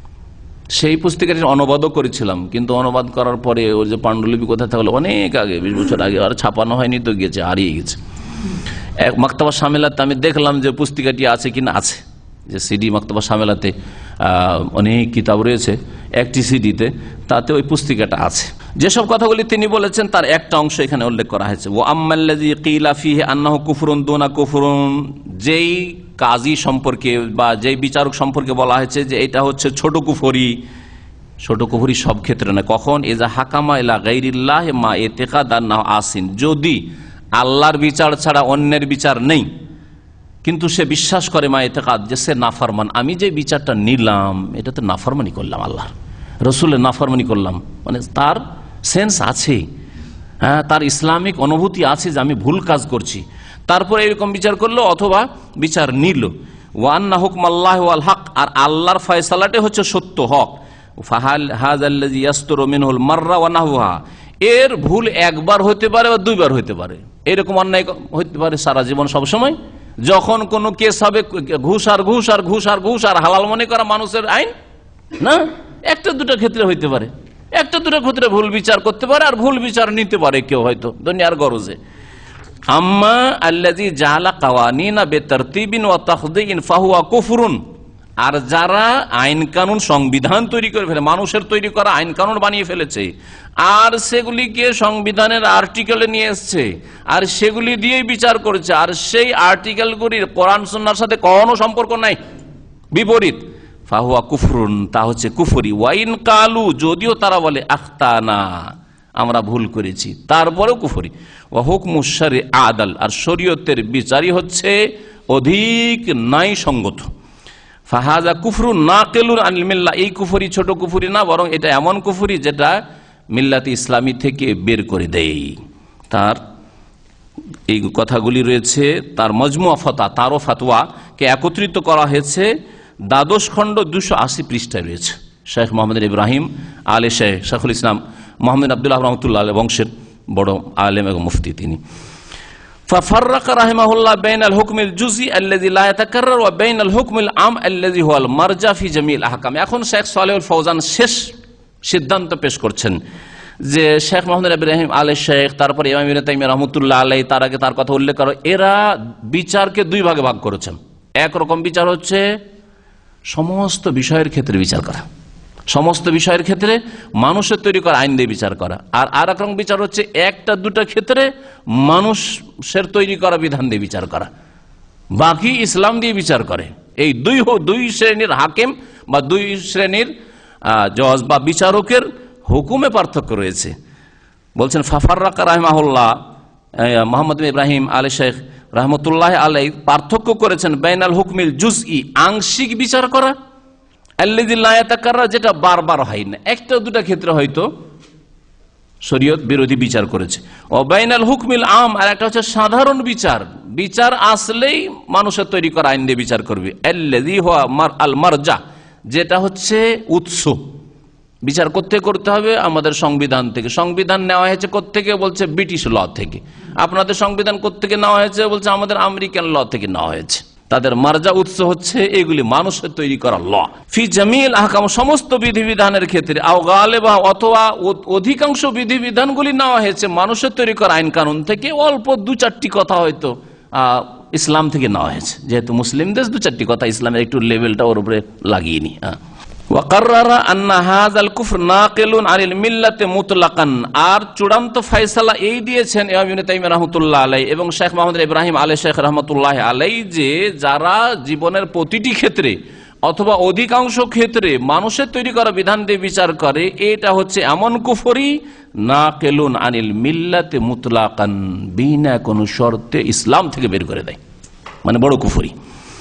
সেই পুস্তিকাটি অনুবাদও করেছিলাম, কিন্তু অনুবাদ করার পরে ওর যে পাণ্ডুলিপি কোথায় থাকলো অনেক আগে, বিশ বছর আগে, আর ছাপানো হয়নি তো গিয়েছে, হারিয়ে গেছে। এক মাকতাবা শামেলাতে আমি দেখলাম যে পুস্তিকাটি আছে কিনা, আছে, যে সিডি মাকতাবা শামেলাতে অনেক কিতাব রয়েছে, একটি সিডিতে তাতে ওই পুস্তিকাটা আছে। যেসব কথাগুলি তিনি বলেছেন তার একটা অংশ এখানে উল্লেখ করা হয়েছে। ও আম্মাল্লাযী কিলা ফীহি আন্নাহু কুফরুন দুনা কুফরুন, যেই কাজী সম্পর্কে বা যেই বিচারক সম্পর্কে বলা হয়েছে যে এটা হচ্ছে ছোট কুফরি, ছোট কুফরি সব ক্ষেত্রে না। কখন? ইজা হাকামা ইলা গায়রিল্লাহ মা ইতিকাদান্নাহু আসিন, যদি আল্লাহর বিচার ছাড়া অন্যের বিচার নেই কিন্তু সে বিশ্বাস করে মা ইতিকাদ, যে সে নাফরমান, আমি যে বিচারটা নিলাম এটা তো নাফরমানি করলাম, আল্লাহর রসুলের নাফরমানি করলাম, মানে তার সেন্স আছে, হ্যাঁ, তার ইসলামিক অনুভূতি আছে যে আমি ভুল কাজ করছি, তারপরে এরকম বিচার করলো অথবা বিচার নিল। ওয়ান্না হুকম আল্লাহ ওয়াল হক, আর আল্লাহর ফয়সালাটি হচ্ছে সত্য, হক। ফাহাল হাযাল্লাযী ইয়াসতুরু মিনহুল মাররা ওয়া নাহওয়া, এর ভুল একবার হতে পারে বা দুইবার হতে পারে, এরকম অন্যায় হতে পারে সারা জীবন সবসময়। যখন কোনো কেস হবে ঘুষ আর ঘুষ আর ঘুষ আর ঘুষ আর হালাল মনে করা মানুষের আইন না, একটা দুটো ক্ষেত্রে হইতে পারে, একটা দুটো ক্ষেত্রে ভুল বিচার করতে পারে আর ভুল বিচার নিতে পারে কেউ হয়তো দুনিয়ার গরজে। আম্মা আল্লাযী জাআলা কাওয়ানিনা বিতারতিবিন ওয়া তাখদীন ফাহুয়া কুফরুন, আর যারা আইন কানুন সংবিধান তৈরি করে ফেলে, মানুষের তৈরি করা আইন কানুন বানিয়ে ফেলেছে আর সেগুলিকে সংবিধানের আর্টিকেলে নিয়ে এসছে আর সেগুলি দিয়েই বিচার করেছে, আর সেই আর্টিকেলগুলির কোরআন সুন্নাহর সাথে কোনো সম্পর্ক নাই, বিপরীত, ফাহুয়া কুফরুন, তা হচ্ছে কুফরি। ওয়াইন কালু, যদিও তারা বলে আখতানা, আমরা ভুল করেছি, তারপরেও কুফরি। ওয়া হুকমুশ শারঈ আদাল, আর শরীয়তের বিচারই হচ্ছে অধিক ন্যায় সঙ্গত। ফাহাজা কুফরুন নাকিলুন আনিল মিল্লাহ, এই কুফরি ছোট কুফরি না, বরং এটা এমন কুফরি যেটা মিল্লাতে ইসলামী থেকে বের করে দেয়। তার এই কথাগুলি রয়েছে তার মজমুয়া ফতোয়া, তারও ফতোয়াকে একত্রিত করা হয়েছে দ্বাদশ খণ্ড দুশো আশি পৃষ্ঠায় রয়েছে। শেখ মোহাম্মদ ইব্রাহিম আলে শেখ শেখুল ইসলাম মোহাম্মদ আব্দুল্লাহ রহমতুল্লাহ বংশের বড় আলেম এবং মুফতি তিনি। ফাফাররাকা রাহিমাহুল্লাহ বাইনাল হুকমিল জুজি আল্লাযী লা ইয়াতাকাররার ওয়া বাইনাল হুকমিল আম আল্লাযী হুয়াল মারজা ফি জামিল আহকাম। এখন শেখ সালেহুল ফৌজান শেষ সিদ্ধান্ত পেশ করছেন যে শেখ মোহাম্মদ ইব্রাহিম আলে শেখ, তারপরে ইমাম ইবনে তাইমিয়া রহমতুল্লাহ আলাইহি, তার আগে তার কথা উল্লেখ করো, এরা বিচারকে দুই ভাগে ভাগ করেছেন। একরকম বিচার হচ্ছে সমস্ত বিষয়ের ক্ষেত্রে বিচার করা, সমস্ত বিষয়ের ক্ষেত্রে মানুষের তৈরি করা আইন দিয়ে বিচার করা, আর আর এক রকম বিচার হচ্ছে একটা দুটা ক্ষেত্রে মানুষের তৈরি করা বিধান দিয়ে বিচার করা, বাকি ইসলাম দিয়ে বিচার করে। এই দুই দুই শ্রেণীর হাকিম বা দুই শ্রেণীর জজ বা বিচারকের হুকুমে পার্থক্য রয়েছে। বলছেন ফাফাররাকা রাহিমাহুল্লাহ, মোহাম্মদ ইব্রাহিম আলে শেখ রহমতুল্লাহ আলাই পার্থক্য করেছেন বাইনাল হুকমিল জুজই, আংশিক বিচার করা, আল্লাযী লা ইয়াতাকাররার, যেটা বারবার হয় না, একটা দুটা ক্ষেত্রে হয়তো শরীয়ত বিরোধী বিচার করেছে, ও বাইনাল হুকমিল আম, আর একটা হচ্ছে সাধারণ বিচার, বিচার আসলেই মানুষের তৈরি করা আইন দিয়ে বিচার করবে, আল্লাযী হুয়া মার আল মারজা, যেটা হচ্ছে উৎস, বিচার করতে করতে হবে আমাদের সংবিধান থেকে। সংবিধান নেওয়া হয়েছে কোত্থেকে? বলছে ব্রিটিশ ল থেকে। আপনাদের সংবিধান কোত্থেকে নেওয়া হয়েছে? বলছে আমাদের আমেরিকান ল থেকে নেওয়া হয়েছে। তাদের মার্জা উৎস হচ্ছে এগুলি মানুষের তৈরি করা ল। ফি জামিল আহকাম, সমস্ত বিধিবিধানের ক্ষেত্রে, আও গালিবা, অথবা অধিকাংশ বিধিবিধানগুলি নেওয়া হয়েছে মানুষের তৈরি করা আইন কানুন থেকে, অল্প দু চারটি কথা হয়তো ইসলাম থেকে নেওয়া হয়েছে, যেহেতু মুসলিম দেশ, দু চারটি কথা ইসলামের একটু লেভেলটা ওর উপরে লাগিয়ে নি। ওয়াকাররারা আন্না হাযাল কুফর নাকিলুন আনিল মিল্লাতি মুতলাকান, আর চূড়ান্ত ফয়সালা এই দিয়েছেন ইমাম ইবনে তাইমিয়া রাহমাতুল্লাহ আলাইহি এবং শেখ মোহাম্মদ ইব্রাহিম আলে শেখ রাহমাতুল্লাহ আলাইহি, যে যারা জীবনের প্রতিটি ক্ষেত্রে অথবা অধিকাংশ ক্ষেত্রে মানুষের তৈরি করা বিধান দিয়ে বিচার করে, এটা হচ্ছে এমন কুফরি নাকিলুন আনিল মিল্লাতি মুতলাকান, বিনা কোনো শর্তে ইসলাম থেকে বের করে দেয়, মানে বড় কুফরি।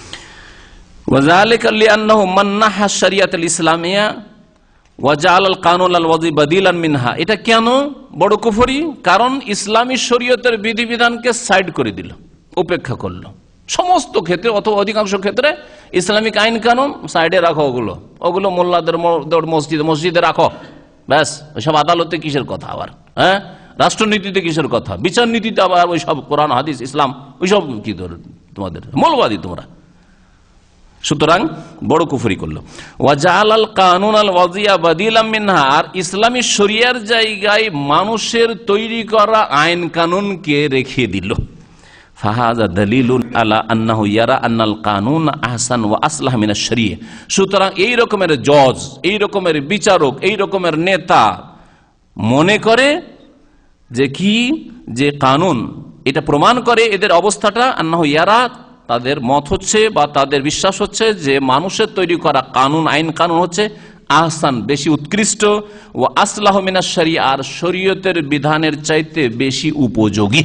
ওয়াযালিকা লিআন্নাহু মান্নাহা শরিয়াতুল ইসলামিয়া ওয়া জাআলাল কানুন আল ওয়াজি বাদিলান মিনহা। এটা কেন বড় কুফরি? কারণ ইসলামী শরীয়তের বিধিবিধানকে সাইড করে দিল, উপেক্ষা করলো। সমস্ত ক্ষেত্রে অথবা অধিকাংশ ক্ষেত্রে ইসলামিক আইন কানুন সাইডে রাখো, ওগুলো ওগুলো মোল্লাদের মসজিদে মসজিদে রাখো, ব্যাস, ওইসব আদালতে কিসের কথা আবার। হ্যাঁ, রাষ্ট্রনীতিতে কিসের কথা, বিচার নীতিতে আবার ওই সব কোরআন হাদিস ইসলাম ওইসব কি তোমাদের মৌলবাদী তোমরা। সুতরাং বড় কুফরি করলো। ওয়াজাল আল কানুন আল ওয়াজিয়া বাদিলাম মিনহা, আর ইসলামী শরিয়ার জায়গায় মানুষের তৈরি করা আইন কানুনকে রেখে দিল। ফাহাযা দালিলুন আলা আন্নাহু ইয়ারা আন্নাল কানুন আহসান ওয়া আসলাহ মিনাশ শরিয়া। সুতরাং এই রকমের জজ, এই রকমের বিচারক, এই রকমের নেতা মনে করে যে কি, যে কানুন, এটা প্রমাণ করে এদের অবস্থাটা, আন্নাহু ইয়ারা, তাদের মত হচ্ছে বা তাদের বিশ্বাস হচ্ছে যে মানুষের তৈরি করা কানুন, আইন কানুন হচ্ছে আহসান, বেশি উৎকৃষ্ট, ও আসলাহ মিনাশ শরিয়া, আর শরীয়তের বিধানের চাইতে বেশি উপযোগী।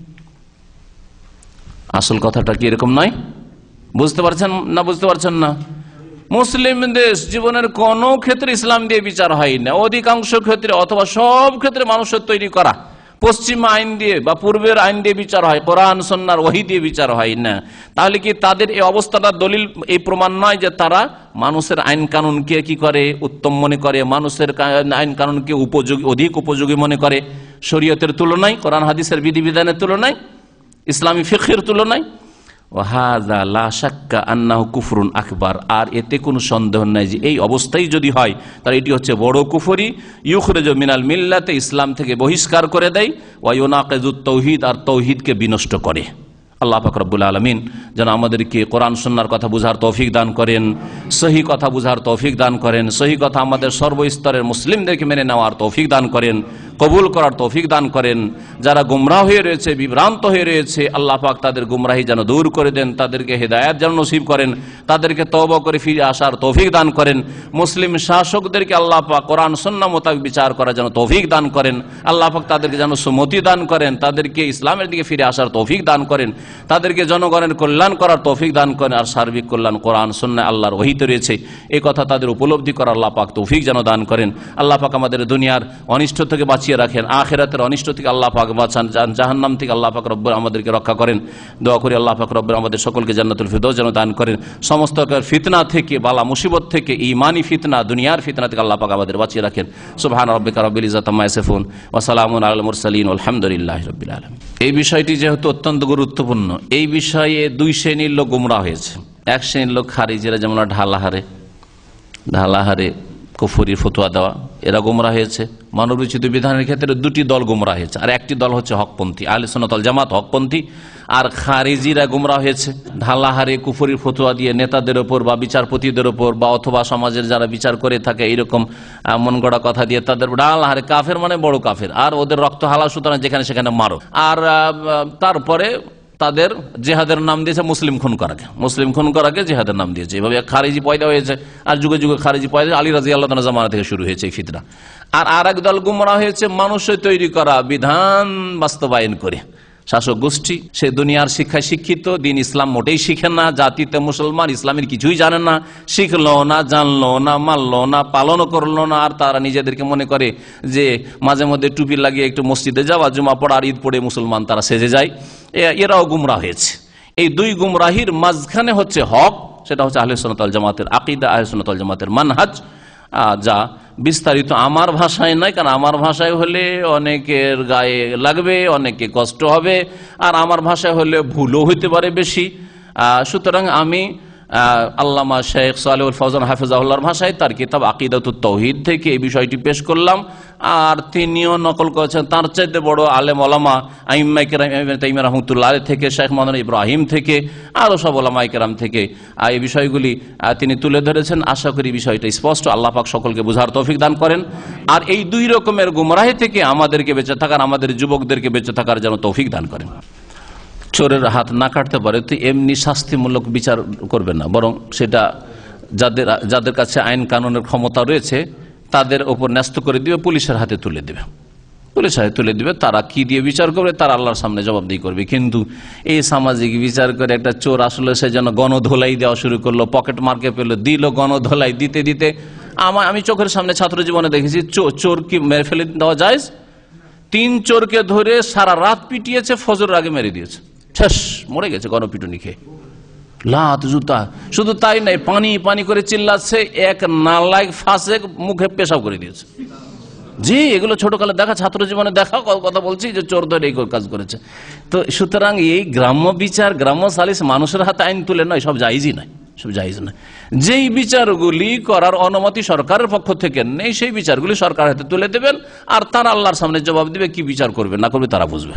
আসল কথাটা কি এরকম নয়? বুঝতে পারছেন না? বুঝতে পারছেন না? মুসলিম দেশ জীবনের কোন ক্ষেত্রে ইসলাম দিয়ে বিচার হয় না, অধিকাংশ ক্ষেত্রে অথবা সব ক্ষেত্রে মানুষের তৈরি করা পশ্চিমা আইন দিয়ে বা পূর্বের আইন দিয়ে বিচার হয়, কোরআন সুন্নাহর ওহী দিয়ে বিচার হয় না। তাহলে কি তাদের এই অবস্থাটা দলিল, এই প্রমাণ নয় যে তারা মানুষের আইন কানুনকে কি করে, উত্তম মনে করে, মানুষের আইন কানুনকে উপযোগী, অধিক উপযোগী মনে করে শরীয়তের তুলনায়, কোরআন হাদিসের বিধিবিধানের তুলনায়, ইসলামী ফিকহের তুলনায়। ওয়াহাযা লা শাক্কা আন্নাহু কুফরুন আকবার, আর এতে কোনো সন্দেহ নাই যে এই অবস্থায় যদি হয় তাহলে এটি হচ্ছে বড় কুফরি। ইউখরিজু মিনাল মিল্লাতে, ইসলাম থেকে বহিষ্কার করে দেয়। ওয়া ইউনাকিযুত তাওহীদ, আর তাওহীদকে বিনষ্ট করে। আল্লাহ পাক রব্বুল আলামিন যেন আমাদেরকে কোরআন সুন্নাহর কথা বুঝার তৌফিক দান করেন, সহি কথা বুঝার তৌফিক দান করেন, সহি কথা আমাদের সর্বস্তরের মুসলিমদেরকে মেনে নেওয়ার তৌফিক দান করেন, কবুল করার তৌফিক দান করেন। যারা গুমরাহ হয়ে রয়েছে, বিভ্রান্ত হয়ে রয়েছে, আল্লাহ পাক তাদের গুমরাহি যেন দূর করে দেন, তাদেরকে হেদায়েত যেন নসিব করেন, তাদেরকে তওবা করে ফিরে আসার তৌফিক দান করেন। মুসলিম শাসকদেরকে আল্লাহ পাক কোরআন সুন্নাহ মোতাবেক বিচার করার যেন তৌফিক দান করেন। আল্লাহ পাক তাদেরকে যেন সুমতি দান করেন, তাদেরকে ইসলামের দিকে ফিরে আসার তৌফিক দান করেন, তাদেরকে জনগণের কল্যাণ করার তৌফিক দান করেন। আর সার্বিক কল্যাণ কোরআন সুন্নাহ আল্লাহর ওহীতে রয়েছে, এই কথা তাদের উপলব্ধি করার আল্লাহ পাক তৌফিক যেন দান করেন। আল্লাহ পাক আমাদের দুনিয়ার অনিষ্ট থেকে বাঁচিয়ে রাখেন, আখিরাতের অনিষ্ট থেকে আল্লাহ পাক বাঁচান, জাহান্নাম থেকে আল্লাহ পাক রব্বুল আমাদেরকে রক্ষা করেন। দোয়া করি আল্লাহ পাক রব্বুল আমাদের সকলকে জান্নাতুল ফিরদৌস যেন দান করেন। সমস্ত ফিতনা থেকে, বালা মুসিবত থেকে, ঈমানি ফিতনা, দুনিয়ার ফিতনা থেকে আল্লাহ পাক আমাদের বাঁচিয়ে রাখেন। সুবহান রাব্বিকা রাব্বিল ইজ্জাতি আম্মা ইয়াসিফুন ওয়া সালামুন আলাল মুরসালিন আলহামদুলিল্লাহি রাব্বিল আলামিন। এই বিষয়টি যেহেতু অত্যন্ত গুরুত্বপূর্ণ, এই বিষয়ে দুই শ্রেণীর লোক গুমরাহ হয়েছে। এক শ্রেণীর লোক খারিজিরা, যেমন ঢালাহারে ঢালাহারে কুফরি ফতোয়া দেওয়া, এরা গুমরাহ হয়েছে। মানবরচিত বিধানের ক্ষেত্রে দুটি দল গুমরাহ হয়েছে, আর একটি দল হচ্ছে হকপন্থী, আহলে সুন্নাত ওয়াল জামাত হকপন্থী, আর খারিজিরা গুমরাহ হয়েছে। ঢালাহারে কুফরির ফতোয়া দিয়ে নেতাদের ওপর বা বিচারপতিদের ওপর বা অথবা সমাজের যারা বিচার করে থাকে এইরকম মন গড়া কথা দিয়ে তাদের ঢালাহারে কাফের মানে বড় কাফের, আর ওদের রক্ত হালাল, সুতরাং যেখানে সেখানে মারো। আর তারপরে তাদের জেহাদের নাম দিয়েছে মুসলিম খুন করাকে, মুসলিম খুন করাকে জেহাদের নাম দিয়েছে। এভাবে খারিজি পয়দা হয়েছে, আর যুগে যুগে খারিজি পয়দা আলী রাদিয়াল্লাহু তাআলা জামানা থেকে শুরু হয়েছে এই ফিতনা। আর আর এক দল গুমরাহ হয়েছে মানুষের তৈরি করা বিধান বাস্তবায়ন করে। শাসক গোষ্ঠী, সে দুনিয়ার শিক্ষায় শিক্ষিত, দিন ইসলাম মোটেই শিখে না, জাতিতে মুসলমান, ইসলামের কিছুই জানে না, শিখলো না, জানলো না, মানলো না, পালনও করলো না। আর তারা নিজেদেরকে মনে করে যে মাঝে মধ্যে টুপি লাগিয়ে একটু মসজিদে যাওয়া, জুমা পড়া আর ঈদ পড়ে মুসলমান তারা সেজে যায়। এরাও গুমরাহ হয়েছে। এই দুই গুমরাহির মাঝখানে হচ্ছে হক, সেটা হচ্ছে আহলে সুন্নাত ওয়াল জামাতের আকীদা, আহলে সুন্নাত ওয়াল জামাতের মানহাজ, যা বিস্তারিত আমার ভাষায় নয়, কারণ আমার ভাষায় হলে অনেকের গায়ে লাগবে, অনেকে কষ্ট হবে, আর আমার ভাষায় হলে ভুলও হইতে পারে বেশি। সুতরাং আমি আল্লামা শেখ সালেহুল ফওজান হাফিজাহুল্লাহর ভাষায় তার কিতাব আকিদাতুত তাওহীদ থেকে এই বিষয়টি পেশ করলাম, আর তিনিও নকল করেছেন তার চাইতে বড় আলেম ওলামা আইম্মায়ে কেরাম ইবনে তাইমিয়া রাহমাতুল্লাহ আলাইহি থেকে, শেখ মাওলানা ইব্রাহিম থেকে, আরও সব ওলামায়ে কেরাম থেকে এই বিষয়গুলি তিনি তুলে ধরেছেন। আশা করি বিষয়টা স্পষ্ট। আল্লাহ পাক সকলকে বুঝার তৌফিক দান করেন, আর এই দুই রকমের গুমরাহি থেকে আমাদেরকে বেঁচে থাকার, আমাদের যুবকদেরকে বেঁচে থাকার যেন তৌফিক দান করেন। চোরের হাত না কাটতে পারে তো এমনি শাস্তিমূলক বিচার করবে না, বরং সেটা যাদের যাদের কাছে আইন কানুনের ক্ষমতা রয়েছে তাদের ওপর ন্যস্ত করে দিবে, পুলিশের হাতে তুলে দেবে, পুলিশ হাতে তুলে দিবে। তারা কি দিয়ে বিচার করবে, তারা আল্লাহর সামনে জবাবদিহি করবে। কিন্তু এই সামাজিক বিচার করে একটা চোর আসলে সে যেন গণধোলাই দেওয়া শুরু করলো, পকেট মার্কে পেলো, দিল গণধোলাই দিতে দিতে আমার আমি চোখের সামনে ছাত্র জীবনে দেখেছি চোর কি মেরে ফেলে দেওয়া যায়। তিন চোরকে ধরে সারা রাত পিটিয়েছে, ফজরের আগে মেরে দিয়েছে, শেষ, মরে গেছে গণপিটুনি খেয়ে, লাত জুতা। শুধু তাই নাই, পানি পানি করে চিল্লাচ্ছে, এক নালায়েক ফাসেক মুখে পেশাব করে দিয়েছে। জি, এগুলো ছোটকালে দেখা, ছাত্র জীবনে দেখা কথা বলছি যে চোর ধরে এই কাজ করেছে। তো সুতরাং এই গ্রাম্য বিচার, গ্রাম্য সালিস মানুষের হাতে আইন তুলে নয়, সব জায়েজই নয়, সব জায়েজ নয়। যেই বিচারগুলি করার অনুমতি সরকারের পক্ষ থেকে নেই সেই বিচারগুলি সরকার হাতে তুলে দেবেন, আর তারা আল্লাহর সামনে জবাব দিবে কি বিচার করবে না করবে তারা বুঝবে,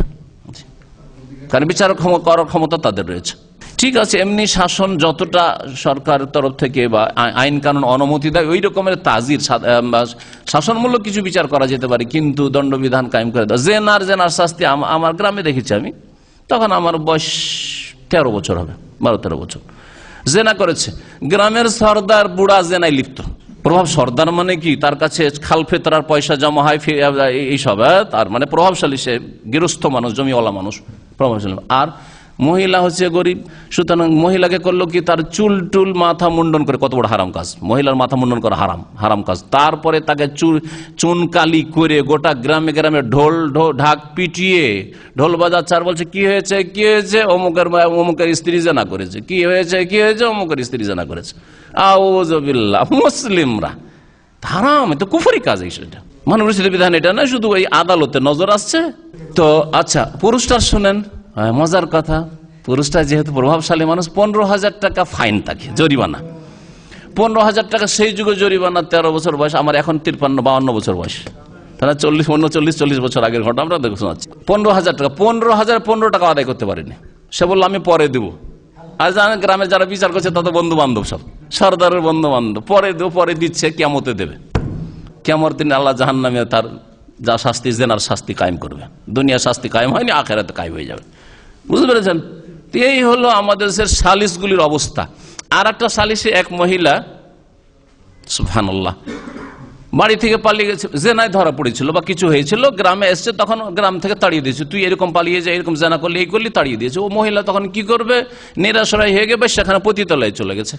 কারণ বিচার করার ক্ষমতা তাদের রয়েছে। ঠিক আছে, এমনি শাসন যতটা সরকারের তরফ থেকে বা আইন কানুন অনুমতি দেয় ওই রকমের তাজির শাসনমূলক কিছু বিচার করা যেতে পারে, কিন্তু দণ্ডবিধান কায়েম করে দেওয়া, জেনার জেনার শাস্তি আমার গ্রামে দেখেছি আমি, তখন আমার বয়স তেরো বছর হবে, বারো তেরো বছর, জেনা করেছে গ্রামের সর্দার, বুড়া জেনায় লিপ্ত। প্রভাব সর্দার মানে কি, তার কাছে খাল ফেতরার পয়সা জমা হয় এইসব, তার মানে প্রভাবশালী, সে গৃহস্থ মানুষ, জমিওয়ালা মানুষ, প্রভাবশালী। আর মহিলা হচ্ছে গরিব, সুতরাং মহিলাকে করলো কি, তার চুল টুল মাথা মুন্ডন করে, কত বড় হারাম কাজ, মহিলার মাথা মুন্ডন করা হারাম, হারাম কাজ। তারপরে তাকে চুল চুনকালি করে গোটা গ্রামে গ্রামে ঢোল ঢাক পিটিয়ে ঢোল বাজাচ্চার, বলছে কি হয়েছে কি হয়েছে, অমুকের অমুকের স্ত্রী জানা করেছে, কি হয়েছে কি হয়েছে, অমুকের স্ত্রী জানা করেছে। আউযুবিল্লাহ, মুসলিমরা হারাম, তো কুফরি কাজ। এই সেটা মানবরচিত বিধান, এটা না শুধু ওই আদালতে নজর আসছে। তো আচ্ছা, পুরুষটার শুনেন, মজার কথা, পুরুষটা যেহেতু প্রভাবশালী মানুষ, পনেরো হাজার টাকা ফাইন থাকে, জরিমানা পনেরো হাজার টাকা। সেই যুগে জরিমানা, তেরো বছর বয়স, আমার এখন তিরপান্ন বাউন্ন বছর বয়স, তাহলে চল্লিশ উনচল্লিশ চল্লিশ বছর আগের ঘটনা আমরা দেখে শোনাচ্ছি। পনেরো হাজার টাকা, পনেরো হাজার পনেরো টাকা আদায় করতে পারেনি। সে বললো আমি পরে দেবো। আর জানেন গ্রামে যারা বিচার করছে তাদের বন্ধু বান্ধব, সব সর্দারের বন্ধু বান্ধব, পরে দেবো পরে দিচ্ছে, কিয়ামতে দেবে। কিয়ামতের দিন আল্লাহ জাহান্নামে তার যা শাস্তি, জেনার শাস্তি কায়েম করবে। দুনিয়া শাস্তি কায়েম হয়নি, আখিরাতে কায়েম হয়ে যাবে। বুঝতে পেরেছেন? এই হলো আমাদের দেশের সালিশগুলির অবস্থা। আর একটা সালিশে এক মহিলা, সুবহানাল্লাহ, বাড়ি থেকে পালিয়ে গেছে, জেনায় ধরা পড়েছিল বা কিছু হয়েছিল, গ্রামে এসছে, তখন গ্রাম থেকে তাড়িয়ে দিয়েছে, তুই এরকম পালিয়ে যা, এরকম জেনা করলে এই করলি, তাড়িয়ে দিয়েছে। ও মহিলা তখন কি করবে, নিরাশ্রয় হয়ে গেবে, সেখানে পতিতালয়ে চলে গেছে।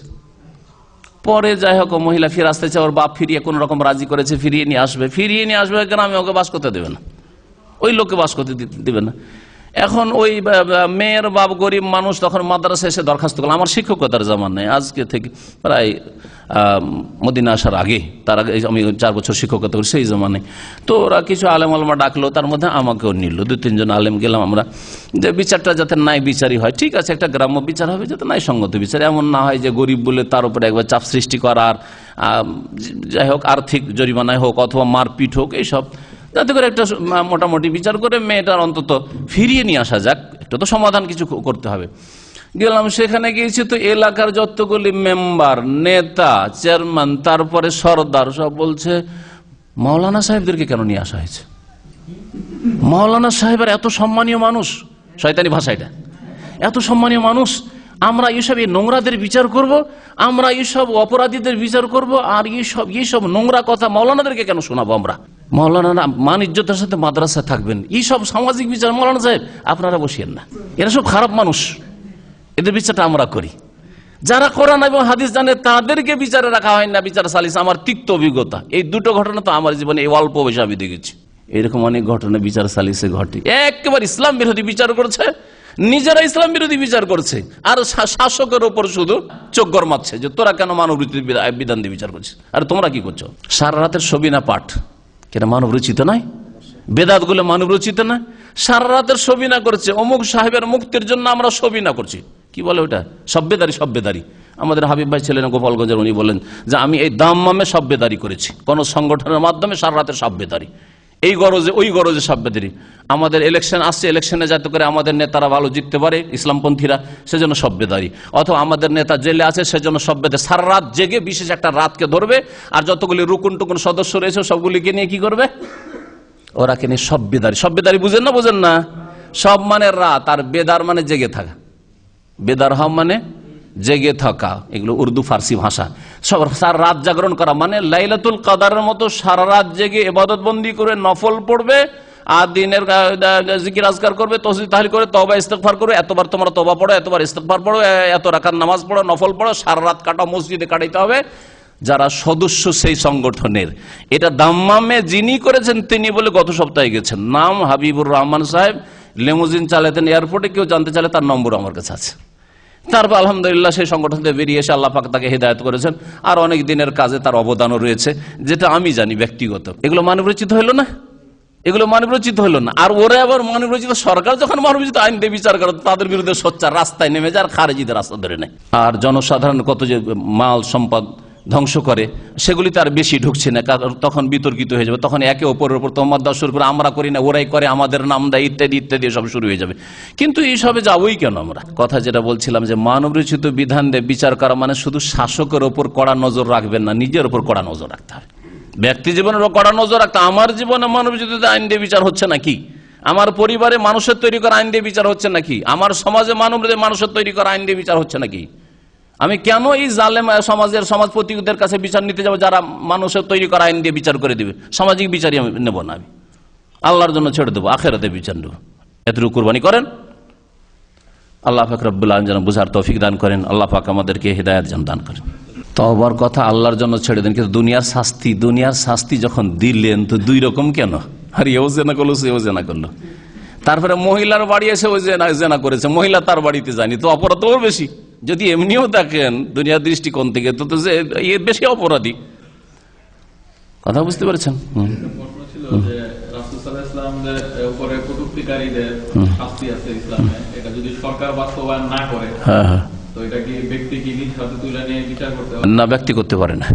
পরে যাই হোক, মহিলা ফিরে আসতে চায়, ওর বাপ ফিরিয়ে কোন রকম রাজি করেছে, ফিরিয়ে নিয়ে আসবে, ফিরিয়ে নিয়ে আসবে, গ্রামে ওকে বাস করতে দেবে না, ওই লোককে বাস করতে দেবে না। এখন ওই মেয়ের বাপ গরিব মানুষ, তখন মাদ্রাসা এসে দরখাস্ত করলো, আমার শিক্ষকতার জামানায়, আজকে থেকে প্রায় মদিনা আসার আগে, তার আগে আমি চার বছর শিক্ষকতা করি, সেই জামানায়। তো ওরা কিছু আলেম আলমা ডাকলো, তার মধ্যে আমাকেও নিল, দু তিনজন আলেম গেলাম আমরা, যে বিচারটা যাতে নাই বিচারই হয়। ঠিক আছে, একটা গ্রাম্য বিচার হবে যাতে নাই সঙ্গত বিচার, এমন না হয় যে গরিব বলে তার উপরে একবার চাপ সৃষ্টি করার, যাই হোক আর্থিক জরিমানায় হোক অথবা মারপিট হোক, এইসব যাতে করে একটা মোটামুটি বিচার করে মেয়েটার অন্তত ফিরিয়ে নিয়ে আসা যাক, একটা তো সমাধান কিছু করতে হবে। গেলাম, সেখানে গিয়েছি তো এলাকার যতগুলি মেম্বার, নেতা, চেয়ারম্যান, তারপরে সর্দার, সব বলছে মাওলানা সাহেবদেরকে কেন নিয়ে আসা হয়েছে? মাওলানা সাহেবের এত সম্মানীয় মানুষ, শয়তানি ভাষা এটা, এত সম্মানীয় মানুষ, আমরা এইসব এই নোংরাদের বিচার করব, আমরা এইসব অপরাধীদের বিচার করব, আর এইসব এইসব নোংরা কথা মাওলানাদেরকে কেন শোনাবো আমরা? মাওলানা মান ইজ্জতের সাথে মাদ্রাসা থাকবেন, এইসব সামাজিক বিচার মাওলানা সাহেব আপনারা বসিয়েন না, এরা সব খারাপ মানুষ, এদের বিচারটা আমরা করি। যারা কোরআন এবং হাদিস জানে তাদেরকে বিচারে রাখা হয় না, বিচার সালিস। আমার তিক্ত অভিজ্ঞতা, এই দুটো ঘটনা তো আমার জীবনে এই অল্প বয়সে আমি দেখেছি। এরকম অনেক ঘটনা বিচার সালিসে ঘটে, একেবারে ইসলাম বিরোধী বিচার করছে, নিজেরা ইসলাম বিরোধী বিচার করছে, আর শাসকের ওপর শুধু চোখ গরমাচ্ছে যে তোরা কেন মানবরচিত বিধান দিয়ে বিচার করছিস, আর তোমরা কি করছো? সারা রাতের সবিনা পাঠ, কেন মানব রচিত নয়? বেদাত গুলো মানব রচিত না? সারা রাতের সবিনা করছে, অমুক সাহেবের মুক্তির জন্য আমরা সবিনা করছি, কি বলে ওটা, সভ্যদারি। সভ্যদারি আমাদের হাবিব ভাই ছিলেন গোপালগঞ্জের, উনি বলেন যে আমি এই দাম্মামে সভ্যদারি করেছি, কোন সংগঠনের মাধ্যমে সারা রাতের সভ্যদারি, এই গরজে ওই গরজে সভ্যদারি। আমাদের ইলেকশন আসছে, ইলেকশনে যাতে করে আমাদের নেতারা ভালো জিততে পারে, ইসলামপন্থীরা, সেজন্য সভ্যদারি। অথবা আমাদের নেতা জেলে আছে, সেজন্য সভ্যদারি। সারা রাত জেগে বিশেষ একটা রাতকে ধরবে, আর যতগুলি রুকুন টুকুন সদস্য রয়েছে সবগুলিকে নিয়ে কি করবে, ওরাকে নিয়ে সভ্যদারি। সভ্যদারি বুঝেন না? বুঝেন না? সব মানে রাত, আর বেদার মানে জেগে থাকা। বেদার হওয়া মানে জেগে থাকা, এগুলো উর্দু ফার্সি ভাষা। সব সারা রাত জাগরণ করা মানে লাইলাতুল কদরের মতো সারা রাত জেগে ইবাদত বন্দি করে নফল পড়বে, আর দিনের জিকির আজকার করবে, তসবিহ তাহলিল করে, তওবা ইস্তেগফার করবে, এতবার তোমরা তওবা পড়ো, এতবার ইস্তেগফার পড়ো, এত রাকাত নামাজ পড়ো, নফল পড়ো, সারা রাত কাটাও, মসজিদে কাটাইতে হবে। যারা সদস্য সেই সংগঠনের, এটা দাম্মামে যিনি করেছেন তিনি বলে গত সপ্তাহে গেছেন, নাম হাবিবুর রহমান সাহেব, লিমুজিন চালাতেন এয়ারপোর্টে, কেউ জানতে চাইলে তার নম্বর আমার কাছে আছে। তারপর আলহামদুলিল্লাহ সেই সংগঠন থেকে বেরিয়ে এসে আল্লাহ পাক তাকে হিদায়ত করেছেন, আর অনেক দিনের কাজে তার অবদানও রয়েছে, যেটা আমি জানি ব্যক্তিগত। এগুলো মানবরচিত হইল না, এগুলো মানবরচিত হইল না। আর ওরা আবার মানবরচিত, সরকার যখন মানবরচিত আইন দিয়ে বিচার করে তাদের বিরুদ্ধে সোচ্চার রাস্তায় নেমে যায় আর খারেজিদের রাস্তা ধরে নেয়। আর জনসাধারণ কত যে মাল সম্পদ ধ্বংস করে সেগুলি তার বেশি ঢুকছে না, কারণ তখন বিতর্কিত হয়ে যাবে, তখন একে অপরের উপর তোমরা দেওয়া শুরু করে, আমরা করি না ওরাই করে, আমাদের নাম দেয় ইত্যাদি ইত্যাদি সব শুরু হয়ে যাবে। কিন্তু এইসবে যাবোই কেন আমরা? কথা যেটা বলছিলাম যে মানবরচিত বিধান দিয়ে বিচার করা মানে শুধু শাসকের ওপর কড়া নজর রাখবেন না, নিজের ওপর কড়া নজর রাখতে হবে, ব্যক্তি জীবনের ওপর কড়া নজর রাখতে। আমার জীবনে মানবরচিত আইন দিয়ে বিচার হচ্ছে নাকি? আমার পরিবারে মানুষের তৈরি করা আইন দিয়ে বিচার হচ্ছে নাকি? আমার সমাজে মানব মানুষের তৈরি করা আইন দিয়ে বিচার হচ্ছে নাকি? আমি কেন এই জালেম সমাজের সমাজপতিদের কাছে বিচার নিতে যাবো যারা মানুষের তৈরি করা আইন দিয়ে বিচার করে দিবে? সামাজিক বিচারই আমি নেব না, আমি আল্লাহর জন্য ছেড়ে দেবো, আখেরাতে বিচার নেব। এতটুকু কুরবানি করেন। আল্লাহ পাক রব্বুল আলামিন যেন বুঝার তৌফিক দান করেন, আল্লাহ পাক আমাদেরকে হিদায়াত যেন দান করেন। তওবার কথা আল্লাহর জন্য ছেড়ে দেন, কিন্তু দুনিয়ার শাস্তি, দুনিয়ার শাস্তি যখন দিলেন তো দুই রকম কেন? আর এও জেনা করলো, সেও জেনা করলো। তারপরে মহিলার বাড়ি এসে ওই জেনা জেনা করেছে, মহিলা তার বাড়িতে যায়নি, তো অপরাধ ওর বেশি। যদি এমনিও দেখেন দুনিয়ার দৃষ্টিকোণ থেকে তো বেশি অপরাধী। কথা বুঝতে পারছেন? না, ব্যক্তি করতে পারে না।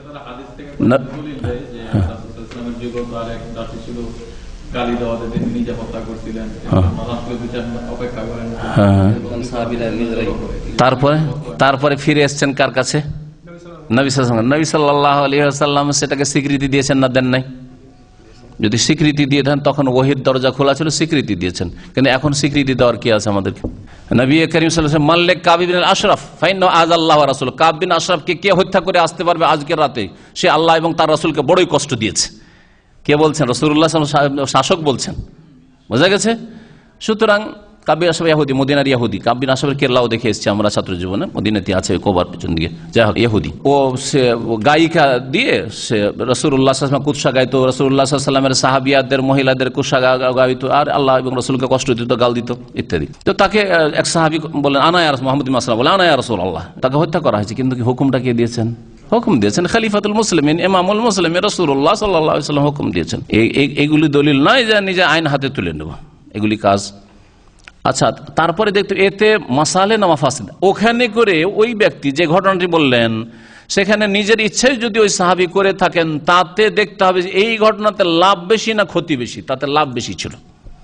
তারপরে তারপরে ফিরে এসছেন কার কাছে? নবী সাল্লাল্লাহু আলাইহি ওয়াসাল্লাম। নবী সাল্লাল্লাহু আলাইহি ওয়াসাল্লাম সেটাকে স্বীকৃতি দিয়েছেন না দেন নাই? যদি স্বীকৃতি দিয়ে দেন তখন ওহীর দরজা খোলা ছিল, স্বীকৃতি দিয়েছেন। কিন্তু এখন স্বীকৃতি দেওয়ার কি আছে আমাদেরকে? নবী করিম সাল্লাল্লাহু আলাইহি ওয়াসাল্লাম মাল্লিক কাব বিন আশরাফ ফাইন্না আযাল্লাহু ওয়া রাসূলুহু, কাব বিন আশরাফকে কে হত্যা করে আসতে পারবে আজকের রাতে, সে আল্লাহ এবং তার রাসূলকে বড়ই কষ্ট দিয়েছে। কে বলছেন? রাসূলুল্লাহ সাল্লাল্লাহু আলাইহি ওয়াসাল্লাম, শাসক বলছেন। বোঝা গেছে? সুতরাং কাব বিন আশরাফ ইহুদি, মদিনার ইহুদি। কাব বিন আশরাফের কেল্লাও দেখে এসেছি আমরা ছাত্র জীবনে, মদিনাতে আছে কোবার পিছন দিকে, যাই হোক ইহুদি। ও সে গায়িকা দিয়ে সে রাসূলুল্লাহ সাল্লাল্লাহু আলাইহি ওয়াসাল্লাম কুৎসা গাইতো, রাসূলুল্লাহ সাল্লাল্লাহু আলাইহি ওয়াসাল্লামের সাহাবিয়াদের মহিলাদের কুৎসা গাইতো, আর আল্লাহ এবং রাসূলকে কষ্ট দিত, গাল দিত ইত্যাদি। তো তাকে এক সাহাবী বলেন আনা ইয়া রাসূল, মুহাম্মদ বিন মাসলামা বলে আনা ইয়া রাসূলুল্লাহ, তাকে হত্যা করা হয়েছে। কিন্তু হুকুমটা কে দিয়েছেন? হুকুম দিয়েছেন খলিফাতুল মুসলিমিন, ইমামুল মুসলিমিন রাসূলুল্লাহ সাল্লাল্লাহু আলাইহি ওয়াসাল্লাম হুকুম দিয়েছেন। এইগুলি দলিল নয় যে নিজে আইন হাতে তুলে নেব, এগুলি কাজ। আচ্ছা, তারপরে দেখতে এতে মাসালে না মাফাসিদ, ওখানে করে ওই ব্যক্তি যে ঘটনাটি বললেন সেখানে নিজের ইচ্ছায় যদি ওই সাহাবী করে থাকেন, তাতে দেখতে হবে এই ঘটনাতে লাভ বেশি না ক্ষতি বেশি। তাতে লাভ বেশি ছিল।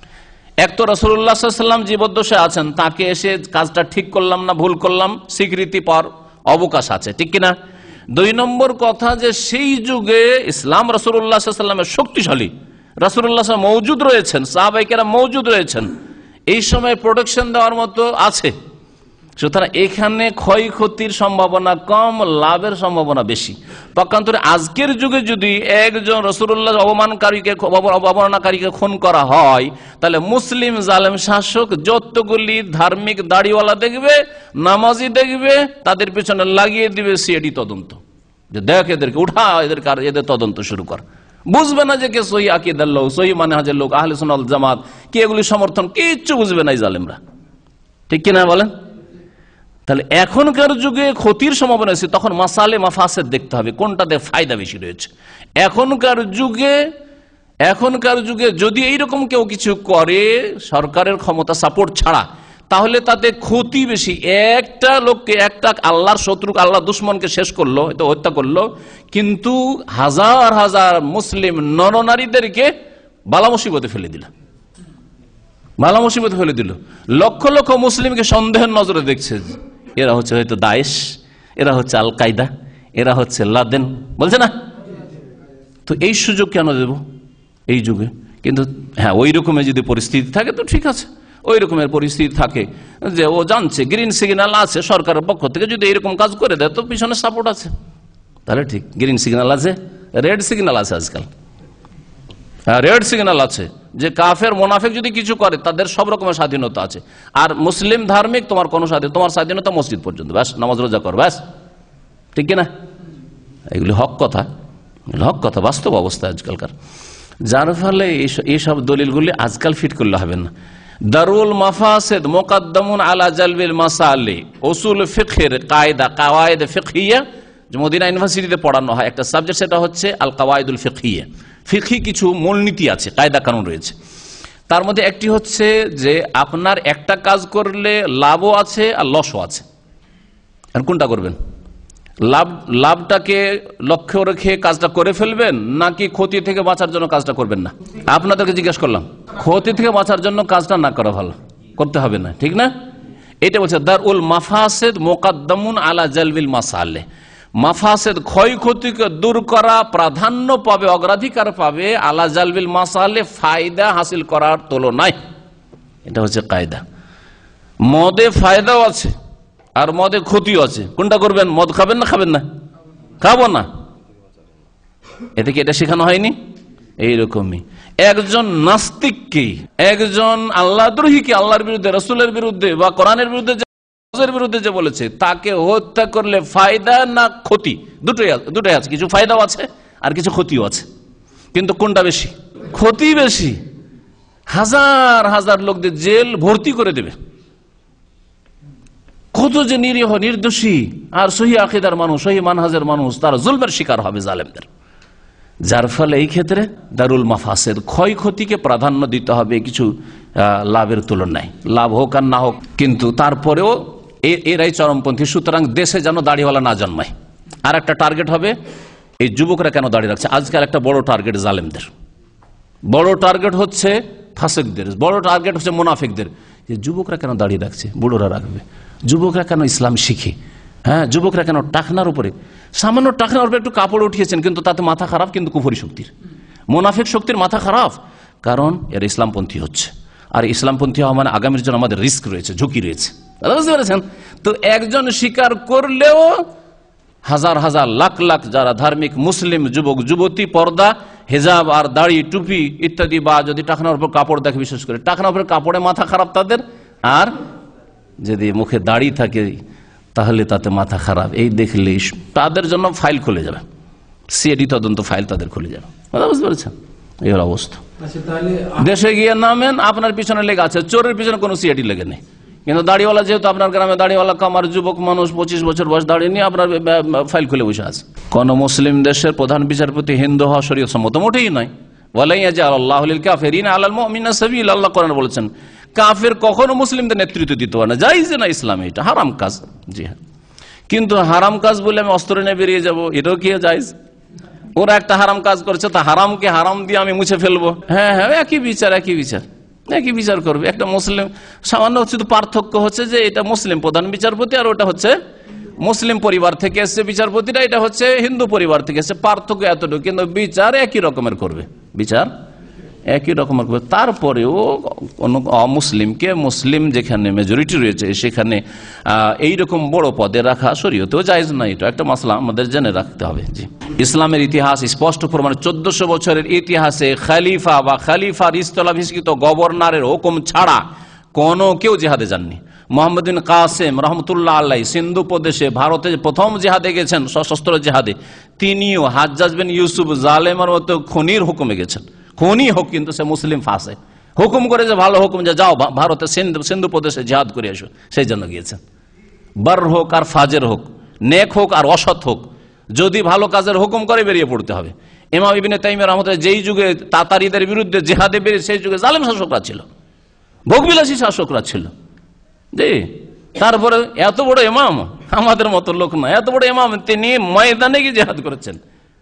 এক তো রাসূলুল্লাহ সাল্লাল্লাহু আলাইহি ওয়াসাল্লাম জীবদ্দশায় আছেন, তাকে এসে কাজটা ঠিক করলাম না ভুল করলাম স্বীকৃতি পাওয়ার অবকাশ আছে, ঠিক কিনা? দুই নম্বর কথা যে সেই যুগে ইসলাম রাসূলুল্লাহ সাল্লাল্লাহু আলাইহি ওয়াসাল্লামের শক্তিশালী, রাসূলুল্লাহ সাল্লাল্লাহু আলাইহি ওয়াসাল্লাম মওজুদ রয়েছেন, সাহাবায়ে মওজুদ রয়েছেন, এই সময় প্রোটেকশন দেওয়ার মতো আছে। সুতরাং এখানে ক্ষয়ক্ষতির সম্ভাবনা কম, লাভের সম্ভাবনা বেশি। পক্ষান্তরে আজকের যুগে যদি একজন রাসূলুল্লাহ অবমানকারীকে অবমাননাকারীকে খুন করা হয়, তাহলে মুসলিম জালেম শাসক যতগুলি ধার্মিক দাড়িওয়ালা দেখবে, নামাজি দেখবে, তাদের পিছনে লাগিয়ে দিবে সিআইডি তদন্ত, যে দেখ এদেরকে উঠা, এদেরকে আর এদের তদন্ত শুরু কর। বুঝবে না যে কে সহি আকীদার লোক, সহি মানহাজের লোক, আহলে সুন্নাত ওয়াল জামাত, কে এগুলি সমর্থন, কিচ্ছু বুঝবে না এই জালেমরা, ঠিক কিনা বলেন? তাহলে এখনকার যুগে ক্ষতির সম্ভাবনা আছে, তখন মাসালে মাফাসেদ দেখতে হবে কোনটাতে ফায়দা বেশি রয়েছে। এখনকার যুগে এখনকার যুগে যদি এইরকম কেউ কিছু করে সরকারের ক্ষমতা সাপোর্ট ছাড়া, তাহলে তাতে ক্ষতি বেশি। একটা লোককে, একটা আল্লাহর শত্রু, আল্লাহ দুশ্মনকে শেষ করলো, এটা হত্যা করলো, কিন্তু হাজার হাজার মুসলিম নরনারীদেরকে বালা মুসিবতে ফেলে দিল, বালা মুসিবতে ফেলে দিল। লক্ষ লক্ষ মুসলিমকে সন্দেহের নজরে দেখছে, এরা হচ্ছে হয়তো দায়েশ, এরা হচ্ছে আল কায়দা, এরা হচ্ছে লাদেন, বলছে না? তো এই সুযোগ কেন দেব এই যুগে? কিন্তু হ্যাঁ, ওই রকমের যদি পরিস্থিতি থাকে তো ঠিক আছে। ওই রকমের পরিস্থিতি থাকে যে ও জানছে গ্রিন সিগন্যাল আছে সরকারের পক্ষ থেকে, যদি এরকম কাজ করে দেয় তো পিছনে সাপোর্ট আছে, তাহলে ঠিক। গ্রিন সিগন্যাল আছে, রেড সিগন্যাল আছে আজকাল, হ্যাঁ রেড সিগন্যাল আছে, যে কাফের মোনাফেক যদি কিছু করে তাদের সব রকমের স্বাধীনতা আছে। আর মুসলিম ধার্মিক তোমার কোনো স্বাধীনতা, তোমার স্বাধীনতা মসজিদ পর্যন্ত, ব্যাস নামাজ রোজা কর, ব্যাস, ঠিক কিনা? এগুলি হক কথা, হক কথা, বাস্তব অবস্থা আজকালকার। যার ফলে এইসব দলিলগুলি আজকাল ফিট করলে হবে না। দারুল মাফাসিদ মুকদ্দামুন আলা জালবিল মাসালিহ, উসুল ফিকহের কায়দা, কাওয়ায়েদ ফিকহিয়া, যে মদিনা ইউনিভার্সিটিতে পড়ানো হয় একটা সাবজেক্ট, সেটা হচ্ছে আল কাওয়ায়েদুল ফিকহিয়া। ফিকহি কিছু মূলনীতি আছে, কায়দা কানুন রয়েছে। তার মধ্যে একটি হচ্ছে যে আপনার একটা কাজ করলে লাভও আছে আর লসও আছে। আর কোনটা করবেন? লাভ লাভটাকে লক্ষ্য রেখে কাজটা করে ফেলবেন, নাকি ক্ষতি থেকে বাঁচার জন্য কাজটা করবেন না? আপনাদেরকে জিজ্ঞেস করলাম, ক্ষতি থেকে বাঁচার জন্য কাজটা না করা ভালো, করতে হবে না, ঠিক না? এটা বলছে দারুল মাফাসিদ মুকদ্দামুন আলা জালবিল মাসালিহ। মাফাসিদ ক্ষয়ক্ষতিকে দূর করা প্রাধান্য পাবে, অগ্রাধিকার পাবে আলা জালবিল মাসালিহ, ফায়দা হাসিল করার তুলনায়। এটা হচ্ছে কায়দা। মদে ফায়দাও আছে আর মদে ক্ষতিও আছে, কোনটা করবেন? মদ খাবেন না খাবেন না? খাবো না, এতে কি এটা শেখানো হয়নি? এইরকমই একজন নাস্তিককে, একজন আল্লাহদ্রোহীকে, আল্লাহর বিরুদ্ধে, রাসূলের বিরুদ্ধে বা কোরআনের বিরুদ্ধে বিরুদ্ধে যে বলেছে, তাকে হত্যা করলে ফায়দা না ক্ষতি? দুটোই দুটোই আছে, কিছু ফায়দাও আছে আর কিছু ক্ষতিও আছে। কিন্তু কোনটা বেশি? ক্ষতি বেশি। হাজার হাজার লোকদের জেল ভর্তি করে দেবে। কত যে নিরীহ নির্দোষী আর সহি আকীদার মানুষ, সহি মানহাজের মানুষ, তারা জুলমের শিকার হবে জালেমদের। যার ফলে এই ক্ষেত্রে দারুল মাফাসিদ, ক্ষয়ক্ষতিকে প্রাধান্য দিতে হবে কিছু লাভের তুলনায়, লাভ হোক আর না হোক। কিন্তু তারপরেও এরাই চরমপন্থী। সুতরাং দেশে যেন দাড়িওয়ালা না জন্মায়। আর একটা টার্গেট হবে, এই যুবকরা কেন দাড়ি রাখছে? আজকাল একটা বড় টার্গেট জালেমদের, বড় টার্গেট হচ্ছে ফাসিকদের, বড় টার্গেট হচ্ছে মুনাফিকদের। যে যুবকরা কেন দাঁড়িয়ে রাখছে, বুড়োরা রাখবে। যুবকরা কেন ইসলাম শিখে, হ্যাঁ, যুবকরা কেন টাকনার উপরে, সামান্য টাকনার উপরে একটু কাপড় উঠিয়েছেন, কিন্তু তাতে মাথা খারাপ, কিন্তু কুফরি শক্তির, মুনাফিক শক্তির মাথা খারাপ, কারণ এর ইসলামপন্থী হচ্ছে। আর ইসলামপন্থী হওয়া মানে আগামীর জন্য আমাদের রিস্ক রয়েছে, ঝুঁকি রয়েছে, বুঝতে পেরেছেন? তো একজন স্বীকার করলেও হাজার হাজার লাখ লাখ যারা ধার্মিক মুসলিম যুবক যুবতী, পর্দা, হেজাব আর দাড়ি টুপি ইত্যাদি, বা যদি টাকনার উপর কাপড় দেখে, বিশেষ করে টাকনার উপর কাপড়ে মাথা খারাপ তাদের, আর যদি মুখে দাড়ি থাকে তাহলে তাতে মাথা খারাপ। এই দেখলে তাদের জন্য ফাইল খুলে যাবে, সিআইডি তদন্ত ফাইল তাদের খুলে যাবে, বুঝতে পেরেছেন? এই অবস্থা। দেশে গিয়ে নামেন, আপনার পিছনে লেগে আছে, চোরের পিছনে কোনো সিআইডি লেগে নেই, কিন্তু দাড়িওয়ালা, যেহেতু আপনার গ্রামে দাড়িওয়ালা কামার যুবক মানুষ, পঁচিশ বছর বয়স, দাঁড়িয়ে নিয়ে আপনার ফাইল খুলে বসে আছে। কোন মুসলিম দেশের প্রধান বিচারপতি হিন্দু হওয়া শরীয়ত সম্মত মোটেই নয়। আল্লাহ কোরআন বলেছেন, কাফের কখনো মুসলিমদের নেতৃত্ব দিতে পারে না, জায়েজ না ইসলামে, এটা হারাম কাজ। জি হ্যাঁ, কিন্তু হারাম কাজ বলে আমি অস্ত্র নিয়ে বেরিয়ে যাবো, এটাও কি জায়েজ? ওরা একটা হারাম কাজ করছে, তা হারামকে হারাম দিয়ে আমি মুছে ফেলবো? হ্যাঁ হ্যাঁ, একই বিচার, একই বিচার, একই বিচার করবে। একটা মুসলিম, সামান্য শুধু পার্থক্য হচ্ছে যে এটা মুসলিম প্রধান বিচারপতি আর ওটা হচ্ছে মুসলিম পরিবার থেকে এসছে বিচারপতিটা, এটা হচ্ছে হিন্দু পরিবার থেকে এসছে, পার্থক্য এতটুকু, কিন্তু বিচার একই রকমের করবে, বিচার একই রকমের করবে। তারপরেও কোন অমুসলিমকে মুসলিম যেখানে মেজরিটি রয়েছে সেখানে এইরকম বড় পদে রাখা শরীয়তেও জায়েজ না, এটা একটা মাসলা আমাদের জেনে রাখতে হবে। জি, ইসলামের ইতিহাস স্পষ্ট প্রমাণ, চোদ্দশো বছরের ইতিহাসে খালিফা বা খালিফার স্থলাভিষিক্ত গভর্নরের হুকুম ছাড়া কোনো কেউ জিহাদে যাননি। মোহাম্মদ বিন কাসেম রহমতুল্লাহ আলাইহি সিন্ধু প্রদেশে ভারতে প্রথম জিহাদে গেছেন, সশস্ত্র জিহাদে। তিনিও হাজ্জাজ বিন ইউসুফ জালেমের মতো খুনির হুকুমে গেছেন, খুনি হোক কিন্তু সে মুসলিম ফাঁসে, হুকুম করে যে ভালো হুকুম, যে যাও ভারতে সিন্ধু সিন্ধু প্রদেশে জিহাদ করে এসো, সেই জন্য গিয়েছেন। বার হোক আর ফাজের হোক, নেক হোক আর অসৎ হোক, যদি ভালো কাজের হুকুম করে বেরিয়ে পড়তে হবে। ইমাম ইবনে তাইমিয়া রাহমাতুল্লাহ যেই যুগে তাতারিদের বিরুদ্ধে জিহাদে বেরিয়ে, সেই যুগে জালেম শাসকরা ছিল, ভোগবিলাসী শাসকরা ছিল। জি, তারপরে এত বড় ইমাম, আমাদের মতো লোক না, এত বড় ইমাম, তিনি ময়দানে গিয়ে জিহাদ করেছেন,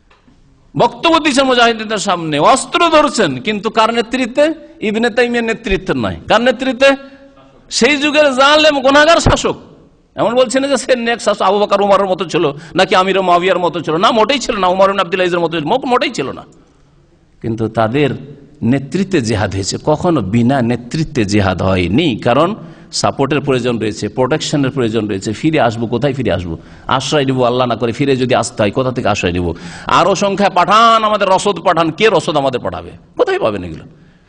বক্তব্য দিচ্ছেন মুজাহিদদের সামনে, অস্ত্র ধরছেন, কিন্তু কার নেতৃত্বে? ইবনে তাইমিয়ার নেতৃত্বে নয়, কার নেতৃত্বে? সেই যুগের জালেম গুনাহগার শাসক। এমন বলছেন যে সে নেক শাসক, আবু বকর উমরের মতো ছিল, নাকি আমির মুয়াবিয়ার মতো ছিল, না মোটেই ছিল না, উমর ইবনে আব্দুল আজিজের মতো মোটেই ছিল না। কিন্তু তাদের নেতৃত্বে জিহাদ হয়েছে, কখনো বিনা নেতৃত্বে জিহাদ হয়নি। কারণ সাপোর্টের প্রয়োজন রয়েছে, প্রোটেকশনের প্রয়োজন রয়েছে। ফিরে আসবো, কোথায় ফিরে আসবো? আশ্রয় নিবো আল্লাহ না করে, ফিরে যদি আসতে হয় কোথা থেকে আশ্রয় নিবো? আরো সংখ্যা পাঠান, আমাদের রসদ পাঠান, কে রসদ আমাদের পাঠাবে? কোথায় পাবেন এগুলো?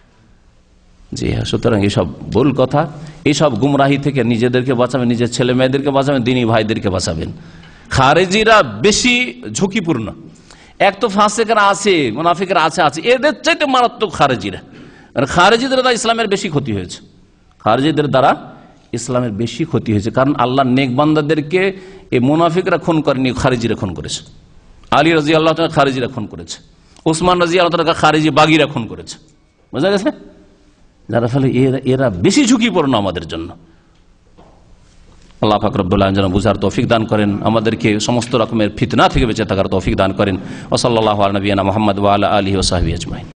জি হ্যাঁ, সুতরাং এইসব ভুল কথা, এইসব গুমরাহি থেকে নিজেদেরকে বাঁচাবেন, নিজের ছেলে মেয়েদেরকে বাঁচাবেন, দিনী ভাইদেরকে বাঁচাবেন। খারেজিরা বেশি ঝুঁকিপূর্ণ। এক তো ফাসিকরা আছে, মুনাফিকরা আছে আছে, এদের চাইতে মারাত্মক খারেজিরা। খারেজিদের ইসলামের বেশি ক্ষতি হয়েছে, খারিজিদের দ্বারা ইসলামের বেশি ক্ষতি হয়েছে, কারণ আল্লাহ নেক বান্দাদেরকে এই মুনাফিকরা খুন করেনি, খারিজিরা খুন করেছে। আলী রাজি আল্লাহ খারিজিরা খুন করেছে, ওসমান রাজি আল্লাহ খারিজি বাগিরা খুন করেছে, বোঝা গেছে? যারা ফলে এরা এরা বেশি ঝুঁকিপূর্ণ আমাদের জন্য। আল্লাহ পাক রব্বুল আলামিন যেন বুঝার তৌফিক দান করেন, আমাদেরকে সমস্ত রকমের ফিতনা থেকে বেঁচে থাকার তৌফিক দান করেন। ওয়া সাল্লাল্লাহু আলা নবিয়িনা মুহাম্মদ ওয়া আলা আলিহি ওয়া সাহবিহি আজমাইন।